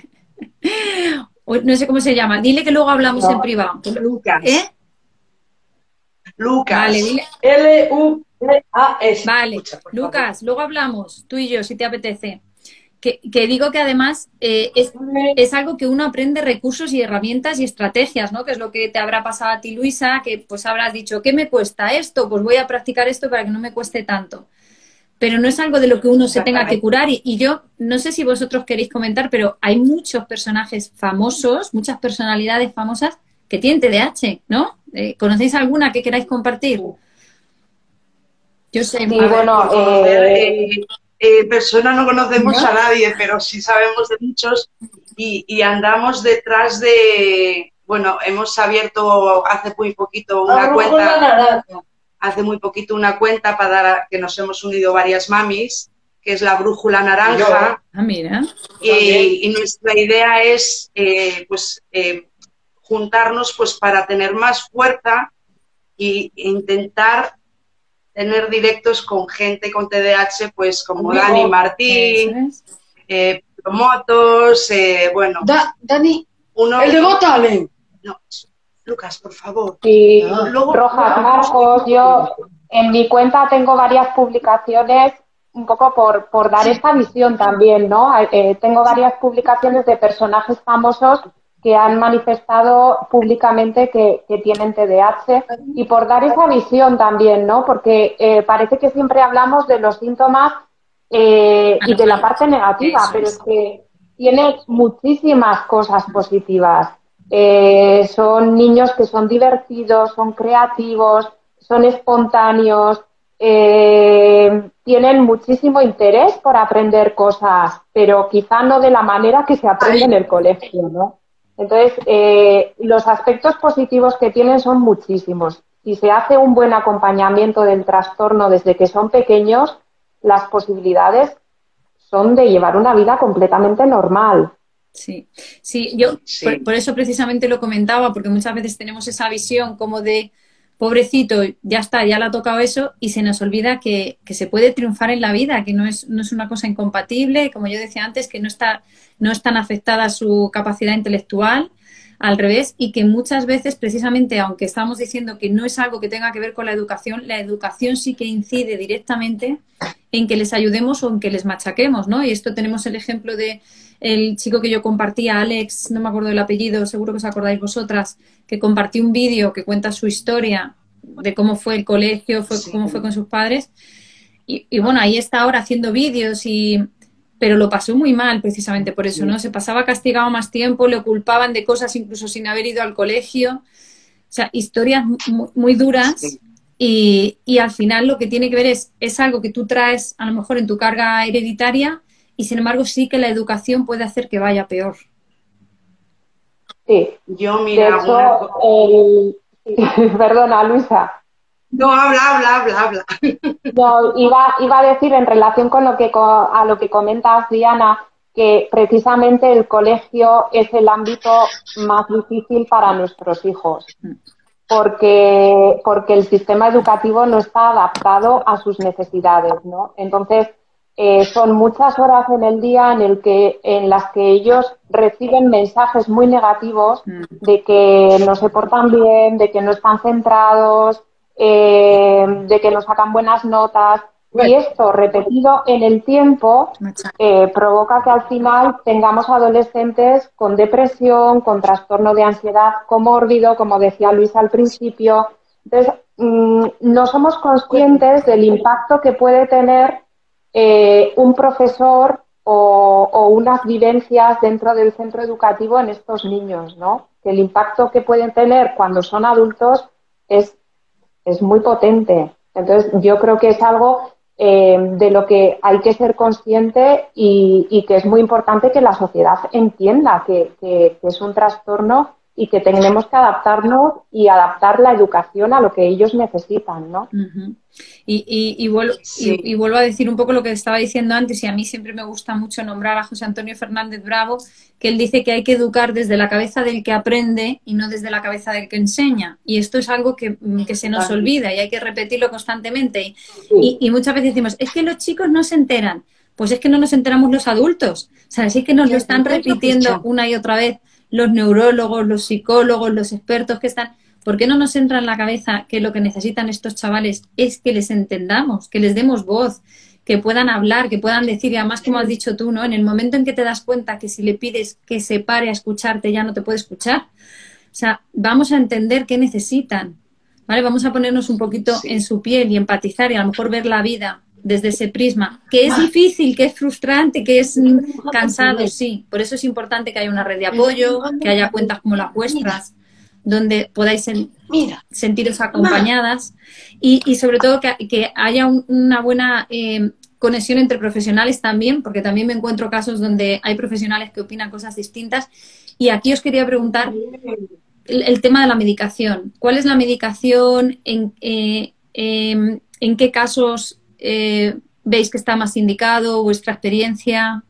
No sé cómo se llama. Dile que luego hablamos no. en privado. Lucas. ¿Eh? Lucas. Vale, dile. L U C A S. Vale, Escucha, Lucas, favor. Luego hablamos, tú y yo, si te apetece. Que, que digo que además eh, es, es algo que uno aprende recursos y herramientas y estrategias, ¿no? Que es lo que te habrá pasado a ti, Luisa, que pues habrás dicho, ¿qué me cuesta esto? Pues voy a practicar esto para que no me cueste tanto. Pero no es algo de lo que uno se tenga que curar. Y, y yo, no sé si vosotros queréis comentar, pero hay muchos personajes famosos, muchas personalidades famosas que tienen T D A H, ¿no? Eh, ¿Conocéis alguna que queráis compartir? Yo sé. Sí, bueno, conocer, eh, eh, persona no conocemos ¿no? a nadie, pero sí sabemos de muchos y, y andamos detrás de... Bueno, hemos abierto hace muy poquito una cuenta... Hace muy poquito una cuenta para dar, que nos hemos unido varias mamis, que es la Brújula Naranja. Ah, mira. Y, y nuestra idea es eh, pues eh, juntarnos pues para tener más fuerza e intentar tener directos con gente con T D A H, pues como Amigo. Dani Martín, eh, Promotos, eh, bueno. Da, Dani, uno, el de Got Talent. No, Lucas, por favor. Sí, Luego, Rojas Marcos, yo, en mi cuenta tengo varias publicaciones un poco por, por dar esta visión también, ¿no? Eh, tengo varias publicaciones de personajes famosos que han manifestado públicamente que, que tienen T D A H y por dar esa visión también, ¿no? Porque eh, parece que siempre hablamos de los síntomas eh, y de la parte negativa, pero es que tiene muchísimas cosas positivas. Eh, son niños que son divertidos, son creativos, son espontáneos, eh, tienen muchísimo interés por aprender cosas, pero quizá no de la manera que se aprende en el colegio, ¿no? Entonces, eh, los aspectos positivos que tienen son muchísimos. Si se hace un buen acompañamiento del trastorno desde que son pequeños, las posibilidades son de llevar una vida completamente normal. Sí, sí, yo Sí. Por, por eso precisamente lo comentaba, porque muchas veces tenemos esa visión como de pobrecito, ya está, ya le ha tocado eso y se nos olvida que, que se puede triunfar en la vida, que no es, no es una cosa incompatible, como yo decía antes, que no está, no es tan afectada su capacidad intelectual, al revés, y que muchas veces precisamente, aunque estamos diciendo que no es algo que tenga que ver con la educación, la educación sí que incide directamente en que les ayudemos o en que les machaquemos, ¿no? Y esto tenemos el ejemplo de el chico que yo compartía, Alex, no me acuerdo el apellido, seguro que os acordáis vosotras, que compartió un vídeo que cuenta su historia de cómo fue el colegio, fue, Sí. cómo fue con sus padres. Y, y bueno, ahí está ahora haciendo vídeos, y pero lo pasó muy mal precisamente por eso, ¿no? Se pasaba castigado más tiempo, le culpaban de cosas incluso sin haber ido al colegio. O sea, historias muy, muy duras. Sí. Y, y al final lo que tiene que ver es, es algo que tú traes a lo mejor en tu carga hereditaria y sin embargo sí que la educación puede hacer que vaya peor. Sí. Yo, De mira, una hecho, co- el... perdona, Luisa. No, habla, habla, habla, habla. No, iba, iba a decir en relación con lo que co- a lo que comentas, Diana, que precisamente el colegio es el ámbito más difícil para nuestros hijos, porque, porque el sistema educativo no está adaptado a sus necesidades, ¿no? Entonces, eh, son muchas horas en el día en el que, en las que ellos reciben mensajes muy negativos de que no se portan bien, de que no están centrados, eh, de que no sacan buenas notas. Y esto, repetido en el tiempo, eh, provoca que al final tengamos adolescentes con depresión, con trastorno de ansiedad comórbido, como decía Luis al principio. Entonces, mmm, no somos conscientes del impacto que puede tener eh, un profesor o, o unas vivencias dentro del centro educativo en estos niños, ¿no? Que el impacto que pueden tener cuando son adultos es, es muy potente. Entonces, yo creo que es algo eh, de lo que hay que ser consciente y, y que es muy importante que la sociedad entienda que, que, que es un trastorno y que tenemos que adaptarnos y adaptar la educación a lo que ellos necesitan, ¿no? Uh-huh. Y, y, y, vuelvo, Sí. y, y vuelvo a decir un poco lo que estaba diciendo antes, y a mí siempre me gusta mucho nombrar a José Antonio Fernández Bravo, que él dice que hay que educar desde la cabeza del que aprende y no desde la cabeza del que enseña. Y esto es algo que, que se nos olvida y hay que repetirlo constantemente. Y, y, y muchas veces decimos, es que los chicos no se enteran. Pues es que no nos enteramos los adultos. O sea, sí que nos lo están repitiendo una y otra vez los neurólogos, los psicólogos, los expertos que están... ¿Por qué no nos entra en la cabeza que lo que necesitan estos chavales es que les entendamos, que les demos voz, que puedan hablar, que puedan decir, y además, como has dicho tú, ¿no? En el momento en que te das cuenta que si le pides que se pare a escucharte ya no te puede escuchar, o sea, vamos a entender qué necesitan, ¿vale? Vamos a ponernos un poquito Sí. en su piel y empatizar y a lo mejor ver la vida desde ese prisma, que es difícil, que es frustrante, que es mm, cansado, sí. Por eso es importante que haya una red de apoyo, que haya cuentas como las vuestras, donde podáis sen Mira. sentiros acompañadas y, y sobre todo que, que haya un, una buena eh, conexión entre profesionales también, porque también me encuentro casos donde hay profesionales que opinan cosas distintas. Y aquí os quería preguntar el, el tema de la medicación. ¿Cuál es la medicación? ¿En, eh, eh, ¿en qué casos eh, veis que está más indicado? ¿Vuestra experiencia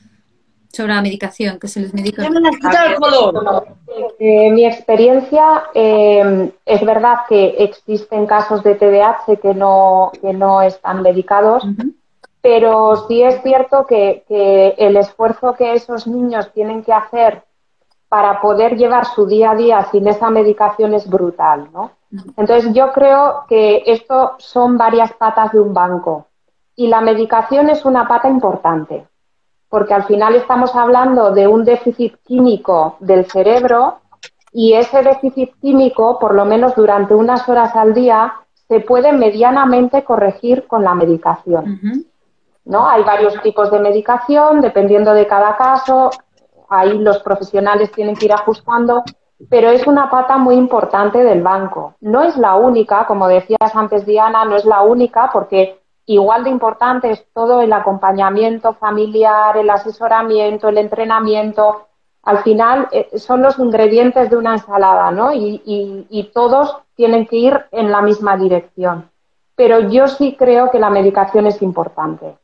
sobre la medicación que se les medica? Ya me las quita el color. Eh, mi experiencia, eh, es verdad que existen casos de T D A H que no, que no están medicados, Uh-huh. pero sí es cierto que, que el esfuerzo que esos niños tienen que hacer para poder llevar su día a día sin esa medicación es brutal, ¿no? Entonces yo creo que esto son varias patas de un banco y la medicación es una pata importante, porque al final estamos hablando de un déficit químico del cerebro y ese déficit químico, por lo menos durante unas horas al día, se puede medianamente corregir con la medicación, ¿no? Hay varios tipos de medicación, dependiendo de cada caso, ahí los profesionales tienen que ir ajustando, pero es una pata muy importante del banco. No es la única, como decías antes, Diana, no es la única, porque igual de importante es todo el acompañamiento familiar, el asesoramiento, el entrenamiento. Al final eh, son los ingredientes de una ensalada, ¿no? Y, y, y todos tienen que ir en la misma dirección. Pero yo sí creo que la medicación es importante.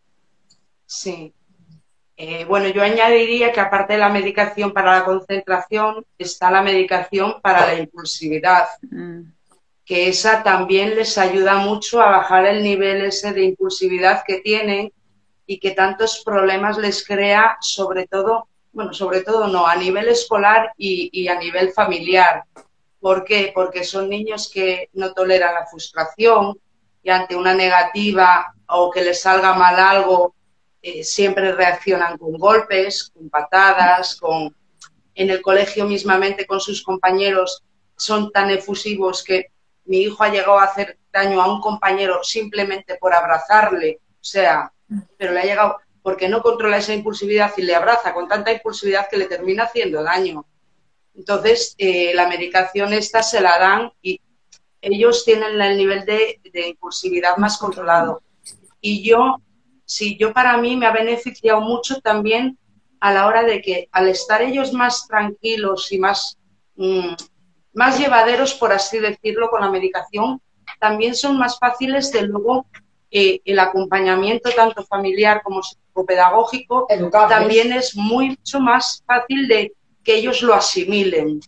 Sí. Eh, bueno, yo añadiría que aparte de la medicación para la concentración, está la medicación para la impulsividad, mm. que esa también les ayuda mucho a bajar el nivel ese de impulsividad que tienen y que tantos problemas les crea, sobre todo, bueno, sobre todo no, a nivel escolar y, y a nivel familiar. ¿Por qué? Porque son niños que no toleran la frustración y ante una negativa o que les salga mal algo, Eh, siempre reaccionan con golpes, con patadas, con en el colegio mismamente con sus compañeros son tan efusivos que mi hijo ha llegado a hacer daño a un compañero simplemente por abrazarle, o sea, pero le ha llegado porque no controla esa impulsividad y le abraza con tanta impulsividad que le termina haciendo daño. Entonces, eh, la medicación esta se la dan y ellos tienen el nivel de, de impulsividad más controlado. Y yo Sí, yo para mí me ha beneficiado mucho también a la hora de que al estar ellos más tranquilos y más, mmm, más llevaderos, por así decirlo, con la medicación, también son más fáciles de luego eh, el acompañamiento tanto familiar como psicopedagógico, educables. También es mucho más fácil de que ellos lo asimilen.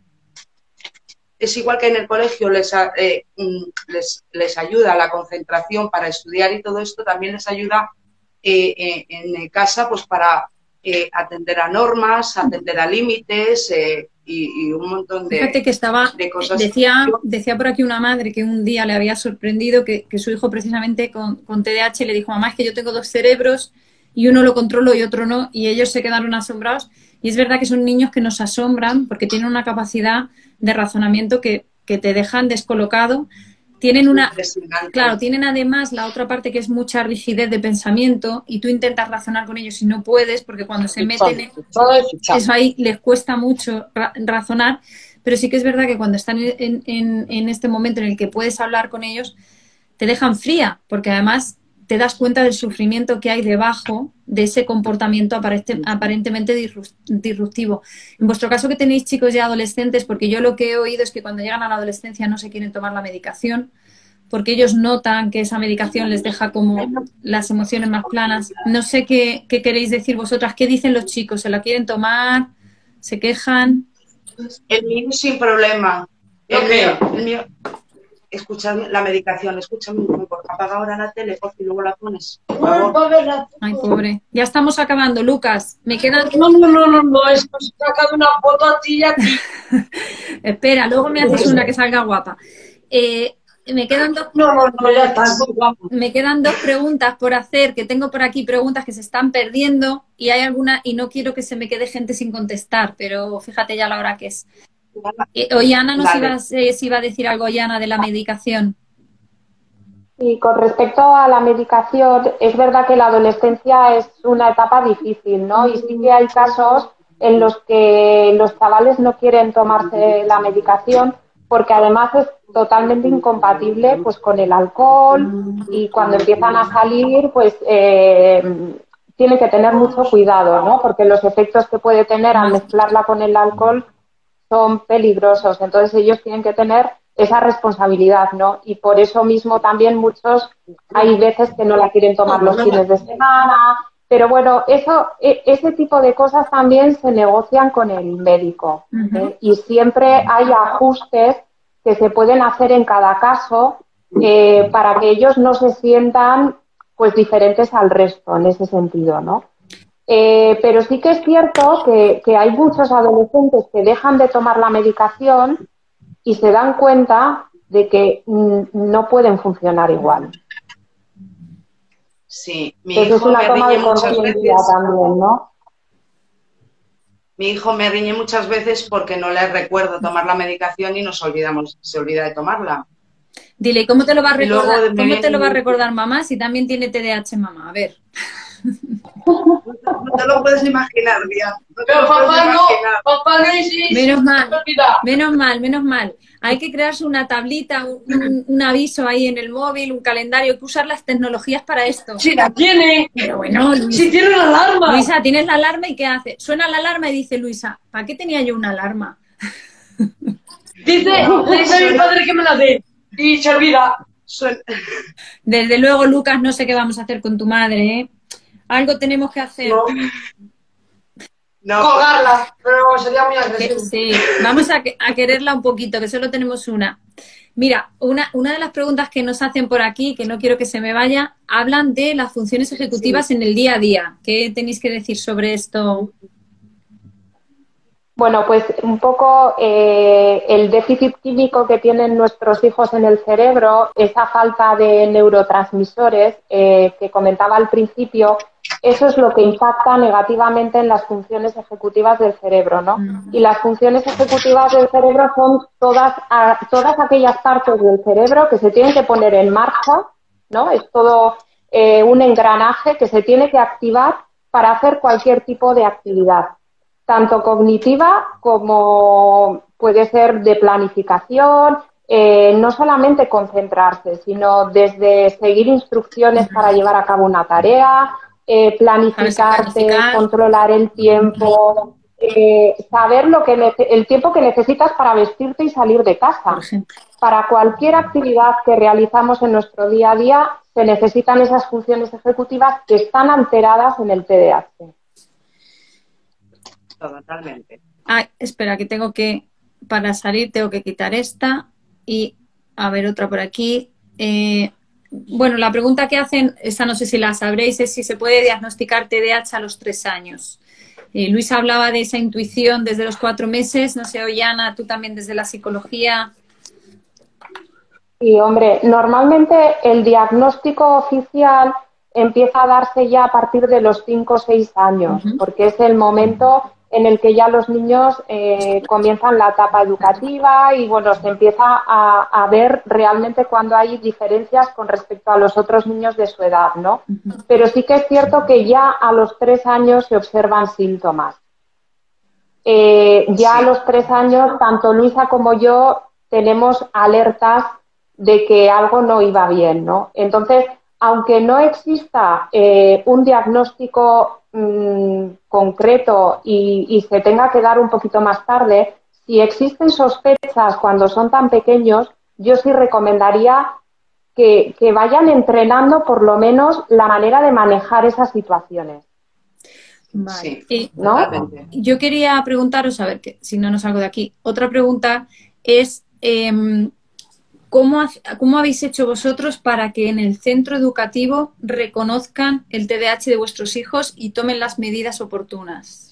Es igual que en el colegio les, eh, les, les ayuda la concentración para estudiar y todo esto, también les ayuda Eh, eh, en casa pues para eh, atender a normas, atender a límites eh, y, y un montón de, Fíjate que estaba, de cosas. Decía, decía por aquí una madre que un día le había sorprendido que, que su hijo precisamente con, con T D A H le dijo, mamá, es que yo tengo dos cerebros y uno lo controlo y otro no, y ellos se quedaron asombrados. Y es verdad que son niños que nos asombran porque tienen una capacidad de razonamiento que, que te dejan descolocado. Tienen una, claro, tienen además la otra parte que es mucha rigidez de pensamiento y tú intentas razonar con ellos y no puedes porque cuando se meten en eso ahí les cuesta mucho ra razonar, pero sí que es verdad que cuando están en, en, en este momento en el que puedes hablar con ellos te dejan fría porque además te das cuenta del sufrimiento que hay debajo de ese comportamiento aparente, aparentemente disruptivo. En vuestro caso que tenéis chicos ya adolescentes, porque yo lo que he oído es que cuando llegan a la adolescencia no se quieren tomar la medicación, porque ellos notan que esa medicación les deja como las emociones más planas. No sé qué, qué queréis decir vosotras, ¿qué dicen los chicos? ¿Se la quieren tomar? ¿Se quejan? El mío sin problema. El mío, el mío. Escuchad la medicación, escúchame, apaga ahora la tele porque luego la pones. Por favor. Ay, pobre. Ya estamos acabando, Lucas. Me quedan... No, no, no, no, no, es que os he sacado una foto a ti y a ti. Espera, luego me haces una que salga guapa. Eh, me quedan dos... No, no, no, ya está, muy guapo. Me quedan dos preguntas por hacer, que tengo por aquí preguntas que se están perdiendo y hay alguna, y no quiero que se me quede gente sin contestar, pero fíjate ya la hora que es. Eh, Ollana, ¿nos ibas, eh, si iba a decir algo, Ollana, de la medicación? Y con respecto a la medicación, es verdad que la adolescencia es una etapa difícil, ¿no? Y sí que hay casos en los que los chavales no quieren tomarse la medicación porque además es totalmente incompatible pues con el alcohol y cuando empiezan a salir pues eh, tienen que tener mucho cuidado, ¿no? Porque los efectos que puede tener al mezclarla con el alcohol son peligrosos, entonces ellos tienen que tener esa responsabilidad, ¿no? Y por eso mismo también muchos, hay veces que no la quieren tomar los fines de semana, pero bueno, eso, ese tipo de cosas también se negocian con el médico, ¿eh? Y siempre hay ajustes que se pueden hacer en cada caso eh, para que ellos no se sientan pues diferentes al resto en ese sentido, ¿no? Eh, pero sí que es cierto que, que hay muchos adolescentes que dejan de tomar la medicación y se dan cuenta de que mm, no pueden funcionar igual. Sí, mi Eso es hijo una me toma riñe de muchas conciencia veces. también, ¿no? Mi hijo me riñe muchas veces porque no le recuerdo tomar la medicación y nos olvidamos, se olvida de tomarla. Dile, ¿y cómo te lo va a Y luego recordar? me ¿Cómo viene te y lo me va a dice, recordar mamá si también tiene T D A H mamá? A ver. no te, no te lo puedes imaginar, Diana. No te Pero lo puedes papá no, imaginar. papá no existe. Menos mal, Olvida. menos mal, menos mal. Hay que crearse una tablita, un, un- un aviso ahí en el móvil, un calendario, hay que usar las tecnologías para esto. Si la tiene, Pero bueno, si Luisa, tiene una alarma. Luisa, tienes la alarma y ¿qué hace? Suena la alarma y dice Luisa, ¿para qué tenía yo una alarma? Dice, dice mi padre que me la dé. Y se olvida. Suena- Desde luego, Lucas, no sé qué vamos a hacer con tu madre, ¿eh? Algo tenemos que hacer. No, No, colgarla, pero sería muy Que- agresivo. sí, vamos a, que- a quererla un poquito, que solo tenemos una. Mira, una, una de las preguntas que nos hacen por aquí, que no quiero que se me vaya, hablan de las funciones ejecutivas en el día a día. ¿Qué tenéis que decir sobre esto? Bueno, pues un poco eh, el déficit químico que tienen nuestros hijos en el cerebro, esa falta de neurotransmisores eh, que comentaba al principio, eso es lo que impacta negativamente en las funciones ejecutivas del cerebro, ¿no? Y las funciones ejecutivas del cerebro son todas, a, todas aquellas partes del cerebro que se tienen que poner en marcha, ¿no? Es todo eh, un engranaje que se tiene que activar para hacer cualquier tipo de actividad, tanto cognitiva como puede ser de planificación, eh, no solamente concentrarse, sino desde seguir instrucciones para llevar a cabo una tarea, eh, planificarte, planificar. controlar el tiempo, eh, saber lo que nece- el tiempo que necesitas para vestirte y salir de casa. Por ejemplo. Para cualquier actividad que realizamos en nuestro día a día se necesitan esas funciones ejecutivas que están alteradas en el T D A H. totalmente. Ay, espera, que tengo que, para salir tengo que quitar esta y a ver otra por aquí. Eh, bueno, la pregunta que hacen, esta no sé si la sabréis, es si se puede diagnosticar T D A H a los tres años. Eh, Luis hablaba de esa intuición desde los cuatro meses, no sé, Ollana, tú también desde la psicología. Sí, hombre, normalmente el diagnóstico oficial empieza a darse ya a partir de los cinco o seis años, Uh-huh. porque es el momento en el que ya los niños eh, comienzan la etapa educativa y, bueno, se empieza a, a ver realmente cuando hay diferencias con respecto a los otros niños de su edad, ¿no? Uh-huh. Pero sí que es cierto que ya a los tres años se observan síntomas. Eh, ya Sí. a los tres años, tanto Luisa como yo tenemos alertas de que algo no iba bien, ¿no? Entonces, aunque no exista eh, un diagnóstico mmm, concreto y, y se tenga que dar un poquito más tarde, si existen sospechas cuando son tan pequeños, yo sí recomendaría que, que vayan entrenando por lo menos la manera de manejar esas situaciones. Vale. Sí, Y ¿no? totalmente. yo quería preguntaros, a ver, que si no nos salgo de aquí, otra pregunta es eh, ¿cómo, ¿cómo habéis hecho vosotros para que en el centro educativo reconozcan el T D A H de vuestros hijos y tomen las medidas oportunas?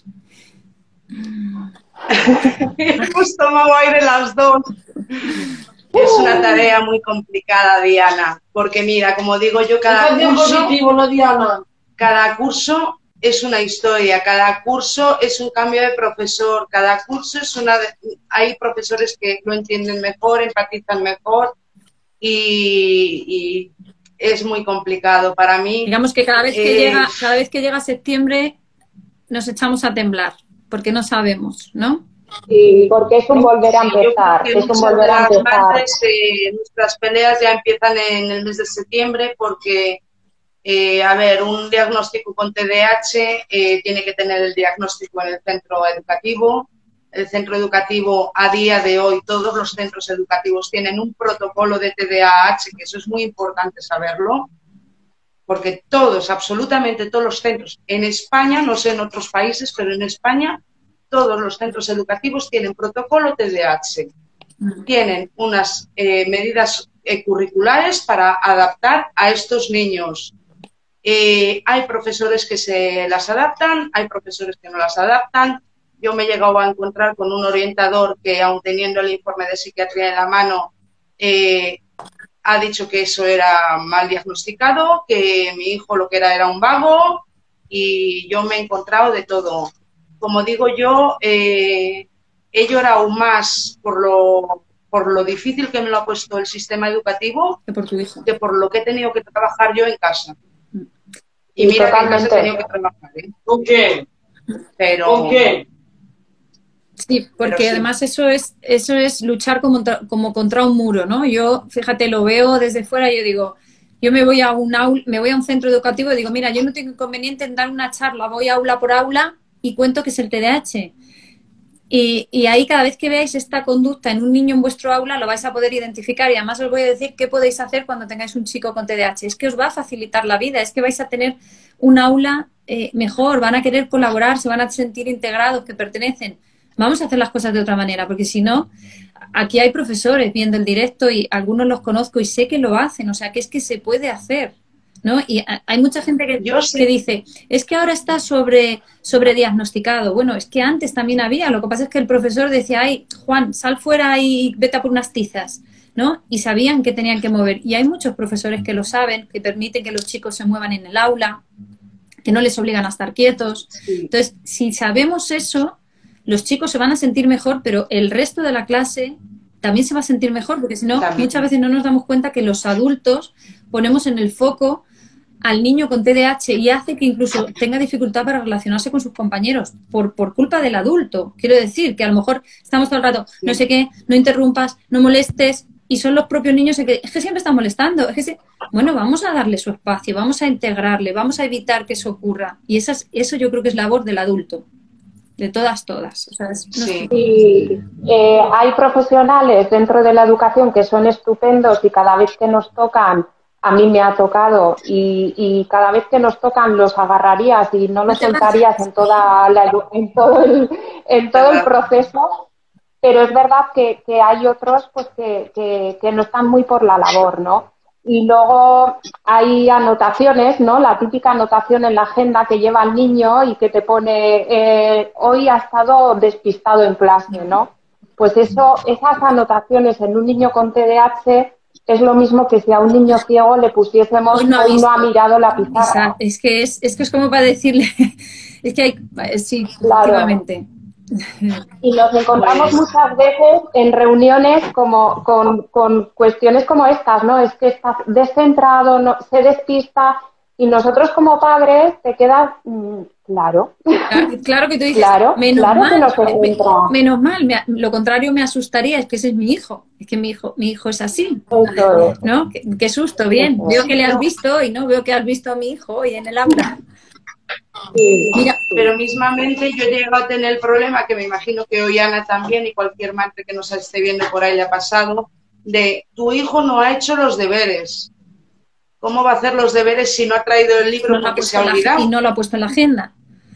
Hemos tomado aire las dos. Es una tarea muy complicada, Diana, porque mira, como digo yo, cada Educación curso, positivo, no Diana. cada curso es una historia, cada curso es un cambio de profesor, cada curso es una... De, hay profesores que lo entienden mejor, empatizan mejor y, y es muy complicado para mí. Digamos que cada vez que, eh, llega, cada vez que llega septiembre nos echamos a temblar, porque no sabemos, ¿no? Sí, porque es un volver a Sí, yo empezar, creo que es un muchas volver de a las empezar. madres, eh, nuestras peleas ya empiezan en el mes de septiembre porque, eh, a ver, un diagnóstico con T D A H eh, tiene que tener el diagnóstico en el centro educativo. El centro educativo, a día de hoy, todos los centros educativos tienen un protocolo de T D A H, que eso es muy importante saberlo, porque todos, absolutamente todos los centros, en España, no sé en otros países, pero en España, todos los centros educativos tienen protocolo T D A H. Tienen unas eh, medidas eh, curriculares para adaptar a estos niños. Eh, hay profesores que se las adaptan, hay profesores que no las adaptan. Yo me he llegado a encontrar con un orientador que, aun teniendo el informe de psiquiatría en la mano, eh, ha dicho que eso era mal diagnosticado, que mi hijo lo que era era un vago, y yo me he encontrado de todo. Como digo yo, eh, he llorado más por lo, por lo difícil que me lo ha puesto el sistema educativo Que por tu hijo. que por lo que he tenido que trabajar yo en casa. Y Sí, mira totalmente. que en casa he tenido que trabajar, ¿eh? ¿Con quién? Pero... ¿Con quién? Sí, porque sí. además eso es, eso es luchar como, como contra un muro, ¿no? Yo, fíjate, lo veo desde fuera y yo digo, yo me voy a un aula, me voy a un centro educativo y digo, mira, yo no tengo inconveniente en dar una charla, voy aula por aula y cuento que es el T D A H. Y, y ahí cada vez que veáis esta conducta en un niño en vuestro aula lo vais a poder identificar, y además os voy a decir qué podéis hacer cuando tengáis un chico con T D A H. Es que os va a facilitar la vida, es que vais a tener un aula eh, mejor, van a querer colaborar, se van a sentir integrados, que pertenecen. Vamos a hacer las cosas de otra manera, porque si no, aquí hay profesores viendo el directo y algunos los conozco y sé que lo hacen, o sea, que es que se puede hacer, ¿no? Y hay mucha gente que, Yo sí. que dice, es que ahora está sobre, sobrediagnosticado. Bueno, es que antes también había, lo que pasa es que el profesor decía, ay, Juan, sal fuera y vete a por unas tizas, ¿no? Y sabían que tenían que mover. Y hay muchos profesores que lo saben, que permiten que los chicos se muevan en el aula, que no les obligan a estar quietos. Sí. Entonces, si sabemos eso, los chicos se van a sentir mejor, pero el resto de la clase también se va a sentir mejor, porque si no, También. muchas veces no nos damos cuenta que los adultos ponemos en el foco al niño con T D A H y hace que incluso tenga dificultad para relacionarse con sus compañeros por, por culpa del adulto. Quiero decir que a lo mejor estamos todo el rato, no sé qué, no interrumpas, no molestes, y son los propios niños que es que siempre están molestando. Es que se... Bueno, vamos a darle su espacio, vamos a integrarle, vamos a evitar que eso ocurra. Y esa es, eso yo creo que es labor del adulto. De todas, todas. O sea, es, no Sí. Y eh, hay profesionales dentro de la educación que son estupendos y cada vez que nos tocan, a mí me ha tocado, y, y cada vez que nos tocan los agarrarías y no los soltarías en, toda la, en todo, el, en todo el proceso, pero es verdad que, que hay otros pues que, que, que no están muy por la labor, ¿no? Y luego hay anotaciones, ¿no? La típica anotación en la agenda que lleva el niño y que te pone, eh, hoy ha estado despistado en clase, ¿no? Pues eso, esas anotaciones en un niño con T D A H es lo mismo que si a un niño ciego le pusiésemos, Hoy no ha hoy no visto. ha mirado la pizarra. Exacto. Es que es, es que es como para decirle, es que hay, sí, Claro. efectivamente. Y nos encontramos Pues- muchas veces en reuniones como con, con cuestiones como estas, ¿no? Es que está descentrado, no, se despista, y nosotros como padres te quedas, mm, claro, Claro, claro que tú dices, claro, menos claro mal, que no se me- encuentra. menos mal, me- lo contrario me asustaría, es que ese es mi hijo, es que mi hijo, mi hijo es así, Eso es. ¿no? Qué, qué susto, bien, Eso es. veo que le has visto hoy, ¿no? Veo que has visto a mi hijo hoy en el aula. Sí. Mira, Pero mismamente yo llego a tener el problema, que me imagino que hoy Ana también y cualquier madre que nos esté viendo por ahí le ha pasado, de tu hijo no ha hecho los deberes. ¿Cómo va a hacer los deberes si no ha traído el libro no lo ha porque puesto se ha en la- olvidado? y no lo ha puesto en la agenda,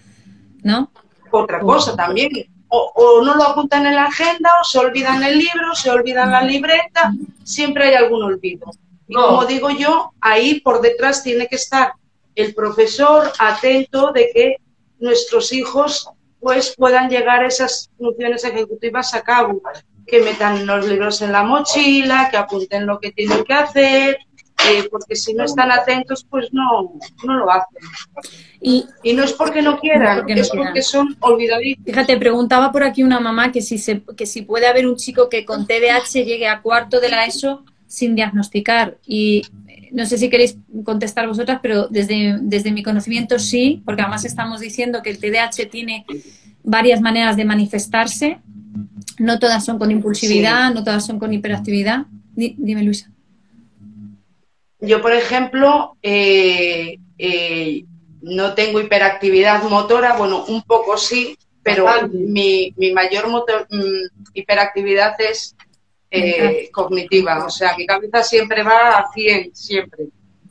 ¿no? Otra cosa también. O, o no lo apuntan en la agenda, o se olvidan el libro, se olvidan la libreta, siempre hay algún olvido. Y No. como digo yo, ahí por detrás tiene que estar el profesor atento de que nuestros hijos pues puedan llegar a esas funciones ejecutivas a cabo, que metan los libros en la mochila, que apunten lo que tienen que hacer, eh, porque si no están atentos pues no, no lo hacen. Y Y no es porque no quieran, No porque no es quieran. porque son olvidadizos. fíjate, preguntaba por aquí una mamá que si, se, que si puede haber un chico que con T D A H llegue a cuarto de la ESO sin diagnosticar. Y no sé si queréis contestar vosotras, pero desde, desde mi conocimiento sí, porque además estamos diciendo que el T D A H tiene varias maneras de manifestarse. No todas son con impulsividad, Sí. no todas son con hiperactividad. Di- Dime, Luisa. Yo, por ejemplo, eh, eh, no tengo hiperactividad motora, bueno, un poco sí, pero Bastante. mi, mi mayor motor, mm, hiperactividad es eh, cognitiva, o sea, mi cabeza siempre va a cien, siempre.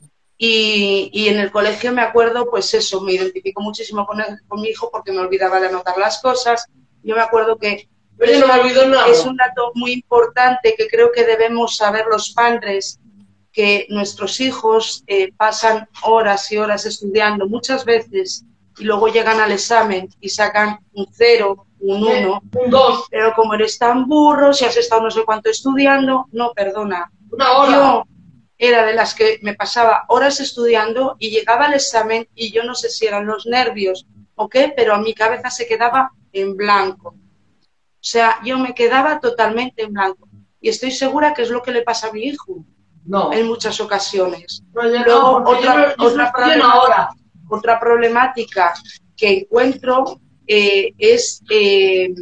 Y, y en el colegio me acuerdo, pues eso, me identifico muchísimo con, el- con mi hijo porque me olvidaba de anotar las cosas. Yo me acuerdo que Oye, no me olvido nada. es un dato muy importante que creo que debemos saber los padres, que nuestros hijos eh, pasan horas y horas estudiando muchas veces y luego llegan al examen y sacan un cero, un uno, un dos, pero como eres tan burro, si has estado no sé cuánto estudiando, no, perdona. una hora. Yo era de las que me pasaba horas estudiando y llegaba al examen y yo no sé si eran los nervios o qué, pero mi cabeza se quedaba en blanco. O sea, yo me quedaba totalmente en blanco. Y estoy segura que es lo que le pasa a mi hijo No. en muchas ocasiones. No, yo Luego, no, porque otra, yo no- yo otra, estoy problemática, ahora. otra problemática que encuentro eh, es eh,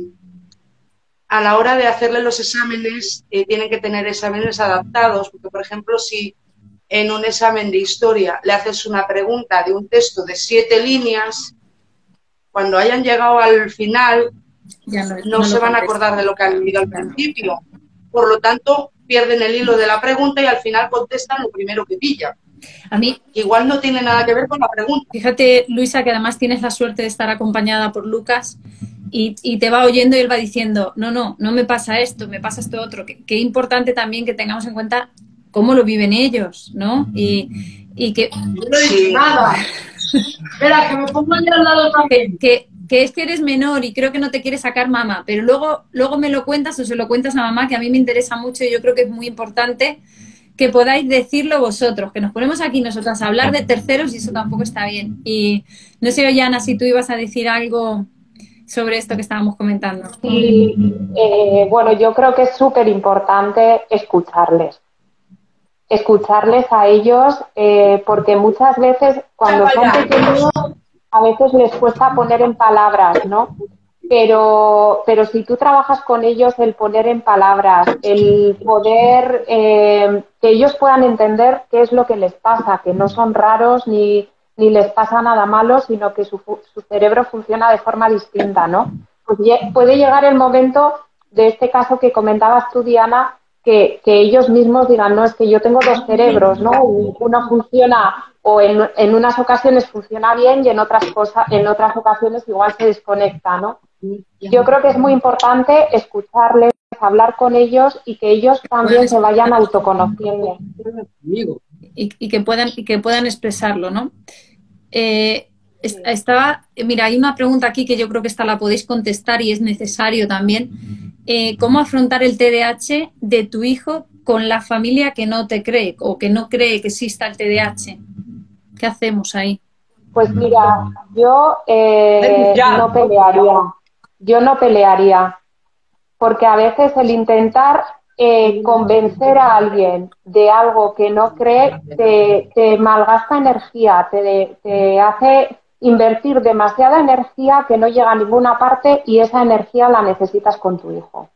a la hora de hacerle los exámenes, eh, tienen que tener exámenes adaptados, porque, por ejemplo, si en un examen de historia le haces una pregunta de un texto de siete líneas, cuando hayan llegado al final, Ya no, no, no se lo van a contesta. acordar de lo que han leído al principio. Por lo tanto, pierden el hilo de la pregunta y al final contestan lo primero que pillan. A mí, Igual no tiene nada que ver con la pregunta. fíjate, Luisa, que además tienes la suerte de estar acompañada por Lucas y, y te va oyendo y él va diciendo, no, no, no me pasa esto, me pasa esto otro. Qué, qué importante también que tengamos en cuenta cómo lo viven ellos, ¿no? Y, y que, Yo no he dicho Sí. nada. Espera, que me pongo yo al lado que, también. que, que es que eres menor y creo que no te quiere sacar mamá, pero luego, luego me lo cuentas o se lo cuentas a mamá, que a mí me interesa mucho y yo creo que es muy importante que podáis decirlo vosotros, que nos ponemos aquí nosotras a hablar de terceros y eso tampoco está bien. Y no sé, Ollana, si tú ibas a decir algo sobre esto que estábamos comentando. Y eh, bueno, yo creo que es súper importante escucharles. Escucharles a ellos, eh, porque muchas veces cuando son pequeños a veces les cuesta poner en palabras, ¿no? Pero, pero si tú trabajas con ellos, el poner en palabras, el poder eh, que ellos puedan entender qué es lo que les pasa, que no son raros ni, ni les pasa nada malo, sino que su, su cerebro funciona de forma distinta, ¿no? Pues ye- puede llegar el momento de este caso que comentabas tú, Diana, que, que ellos mismos digan, no, es que yo tengo dos cerebros, ¿no? Uno funciona o en, en unas ocasiones funciona bien y en otras cosas, en otras ocasiones igual se desconecta, ¿no? Yo creo que es muy importante escucharles, hablar con ellos y que ellos también se vayan autoconociendo. Amigo. Y, y que puedan, y que puedan expresarlo, ¿no? Eh, es- estaba, mira, hay una pregunta aquí que yo creo que esta la podéis contestar y es necesario también. Eh, ¿cómo afrontar el T D A H de tu hijo con la familia que no te cree o que no cree que exista el T D A H? ¿Qué hacemos ahí? Pues mira, yo eh, Ya. no pelearía, yo no pelearía, porque a veces el intentar eh, convencer a alguien de algo que no cree te, te malgasta energía, te, te hace invertir demasiada energía que no llega a ninguna parte y esa energía la necesitas con tu hijo.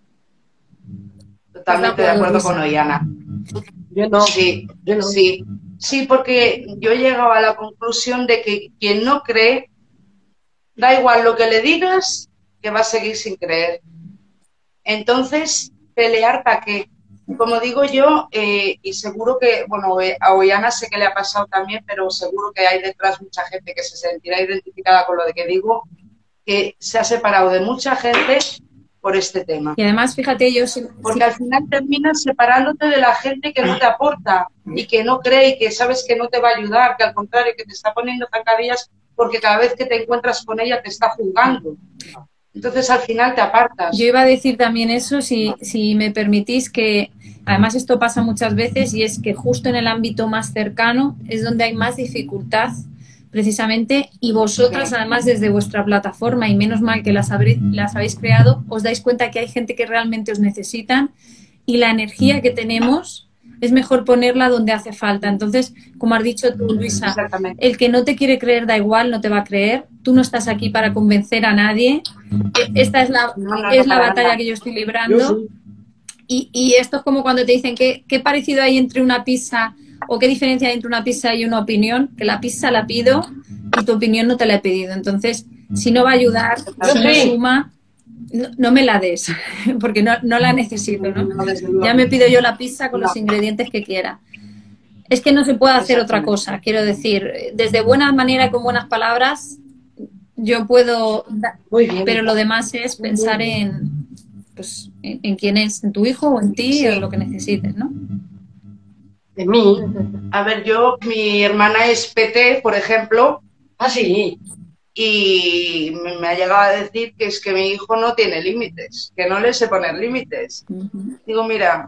Totalmente de acuerdo con Ollana. Yo no. Sí, Yo no. sí. Sí, porque yo he llegado a la conclusión de que quien no cree, da igual lo que le digas, que va a seguir sin creer. Entonces, ¿pelear para qué? Como digo yo, eh, y seguro que, bueno, eh, a Ollana sé que le ha pasado también, pero seguro que hay detrás mucha gente que se sentirá identificada con lo de que digo, que se ha separado de mucha gente por este tema. Y además, fíjate, yo... si- Porque si- al final terminas separándote de la gente que no te aporta y que no cree y que sabes que no te va a ayudar, que al contrario, que te está poniendo zancadillas porque cada vez que te encuentras con ella te está juzgando. Entonces al final te apartas. Yo iba a decir también eso, si, si me permitís, que además esto pasa muchas veces y es que justo en el ámbito más cercano es donde hay más dificultad precisamente y vosotras además desde vuestra plataforma y menos mal que las, habréis, las habéis creado, os dais cuenta que hay gente que realmente os necesitan y la energía que tenemos es mejor ponerla donde hace falta. Entonces, como has dicho tú, Luisa, Exactamente. el que no te quiere creer da igual, no te va a creer. Tú no estás aquí para convencer a nadie. Esta es la, No, no, es no, la para batalla nada. que yo estoy librando. Yo sí. Y, y esto es como cuando te dicen que qué parecido hay entre una pizza o qué diferencia hay entre una pizza y una opinión, que la pizza la pido y tu opinión no te la he pedido. Entonces, si no va a ayudar, si no Sí. suma, no, no me la des, porque no, no la necesito, ¿no? No, desde luego. Ya me pido yo la pizza con No. los ingredientes que quiera. Es que no se puede hacer otra cosa, quiero decir, desde buena manera y con buenas palabras, yo puedo, da- Muy bien. pero lo demás es pensar en, pues, en, en quién es, en tu hijo o en ti Sí. o en lo que necesites, ¿no? De mí. A ver, yo, mi hermana es P T, por ejemplo. Ah, sí. Y me ha llegado a decir que es que mi hijo no tiene límites, que no le sé poner límites. Uh-huh. Digo, mira,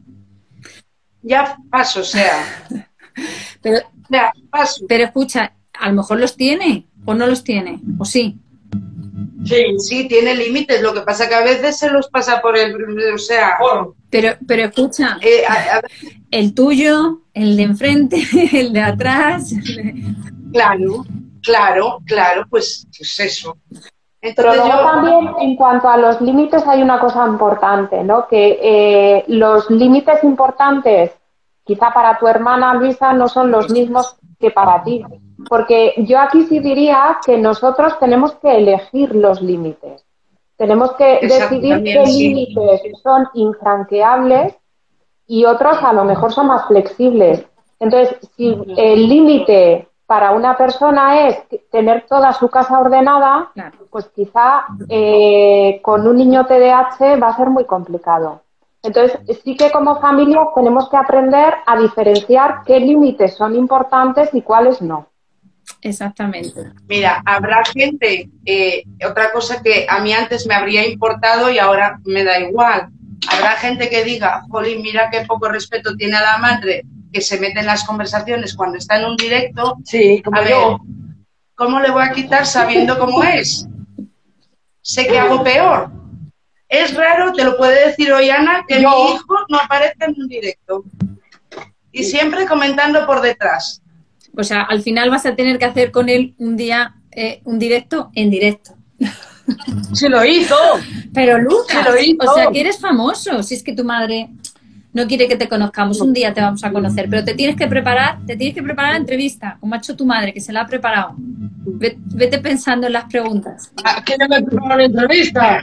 ya paso, o sea. Pero, ya paso. Pero escucha, a lo mejor los tiene o no los tiene, o sí. Sí, sí, tiene límites. Lo que pasa es que a veces se los pasa por el, o sea. Pero, pero escucha, eh, a, a... el tuyo, el de enfrente, el de atrás. Claro. Claro, claro, pues, pues eso. Entonces, Pero luego yo... también, en cuanto a los límites, hay una cosa importante, ¿no? Que eh, los límites importantes, quizá para tu hermana Luisa, no son los mismos que para ti. Porque yo aquí sí diría que nosotros tenemos que elegir los límites. Tenemos que decidir qué sí. límites son infranqueables y otros a lo mejor son más flexibles. Entonces, si el límite para una persona es tener toda su casa ordenada, claro. pues quizá eh, con un niño T D A H va a ser muy complicado. Entonces, sí que como familia tenemos que aprender a diferenciar qué límites son importantes y cuáles no. Exactamente. Mira, habrá gente, eh, otra cosa que a mí antes me habría importado y ahora me da igual. Habrá gente que diga, jolín, mira qué poco respeto tiene a la madre, que se mete en las conversaciones cuando está en un directo. Sí, como a ver, yo. ¿cómo le voy a quitar sabiendo cómo es? Sé que hago peor. Es raro, te lo puede decir hoy Ana, que yo. mi hijo no aparezca en un directo. Y siempre comentando por detrás. O sea, al final vas a tener que hacer con él un día, eh, un directo en directo. ¡Se lo hizo! Pero Lucas, se lo hizo. O sea, que eres famoso. Si es que tu madre no quiere que te conozcamos, un día te vamos a conocer, pero te tienes que preparar, te tienes que preparar la entrevista, como ha hecho tu madre, que se la ha preparado. Vete, vete pensando en las preguntas. ¿A qué no me preparo la entrevista?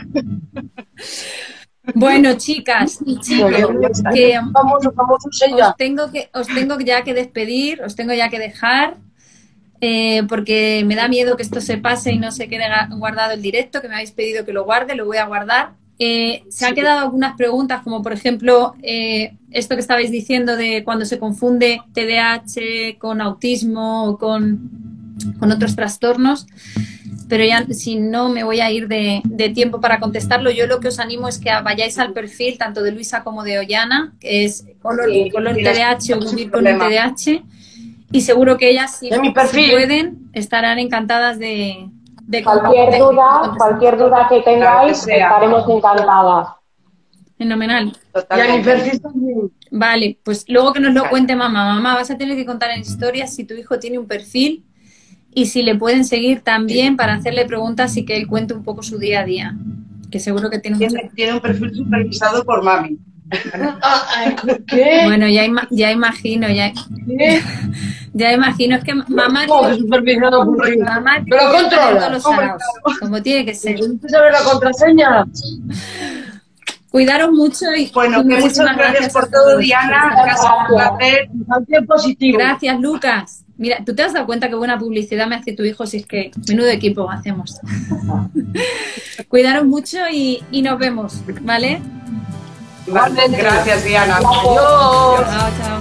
Bueno, chicas y chicos, que famoso, famoso, os tengo que, os tengo ya que despedir, os tengo ya que dejar, eh, porque me da miedo que esto se pase y no se quede guardado el directo, que me habéis pedido que lo guarde, lo voy a guardar. Eh, se han quedado algunas preguntas, como por ejemplo, eh, esto que estabais diciendo de cuando se confunde T D A H con autismo o con, con otros trastornos. Pero ya, si no, me voy a ir de, de tiempo para contestarlo. Yo lo que os animo es que vayáis al perfil tanto de Luisa como de Ollana, que es Color, sí, color T D A H o Vivir con un T D A H, y seguro que ellas, si, si pueden, estarán encantadas de, de cualquier de, duda, de cualquier duda que tengáis, claro que estaremos encantadas. Fenomenal. Totalmente. Y a mi perfil también. Vale, pues luego que nos lo cuente mamá. Mamá, vas a tener que contar en historias si tu hijo tiene un perfil y si le pueden seguir también para hacerle preguntas y que él cuente un poco su día a día. Que seguro que tiene un... Tiene, tiene un perfil supervisado por mami. ¿Qué? Bueno, ya, ima ya imagino, ya, ¿Qué? ya imagino, es que mamá... ¿Cómo que supervisado por mí? Mamá pero controla. Los saraos, como tiene que ser. ¿Usted sabe la contraseña? Cuidaros mucho y... Bueno, y que muchas gracias, gracias por todo, Diana. Gracias. Gracias, Lucas. Mira, ¿tú te has dado cuenta qué buena publicidad me hace tu hijo? Si es que menudo equipo hacemos. Cuidaros mucho y, y nos vemos, ¿vale? Vale, gracias, Diana. Adiós. Chao, chao.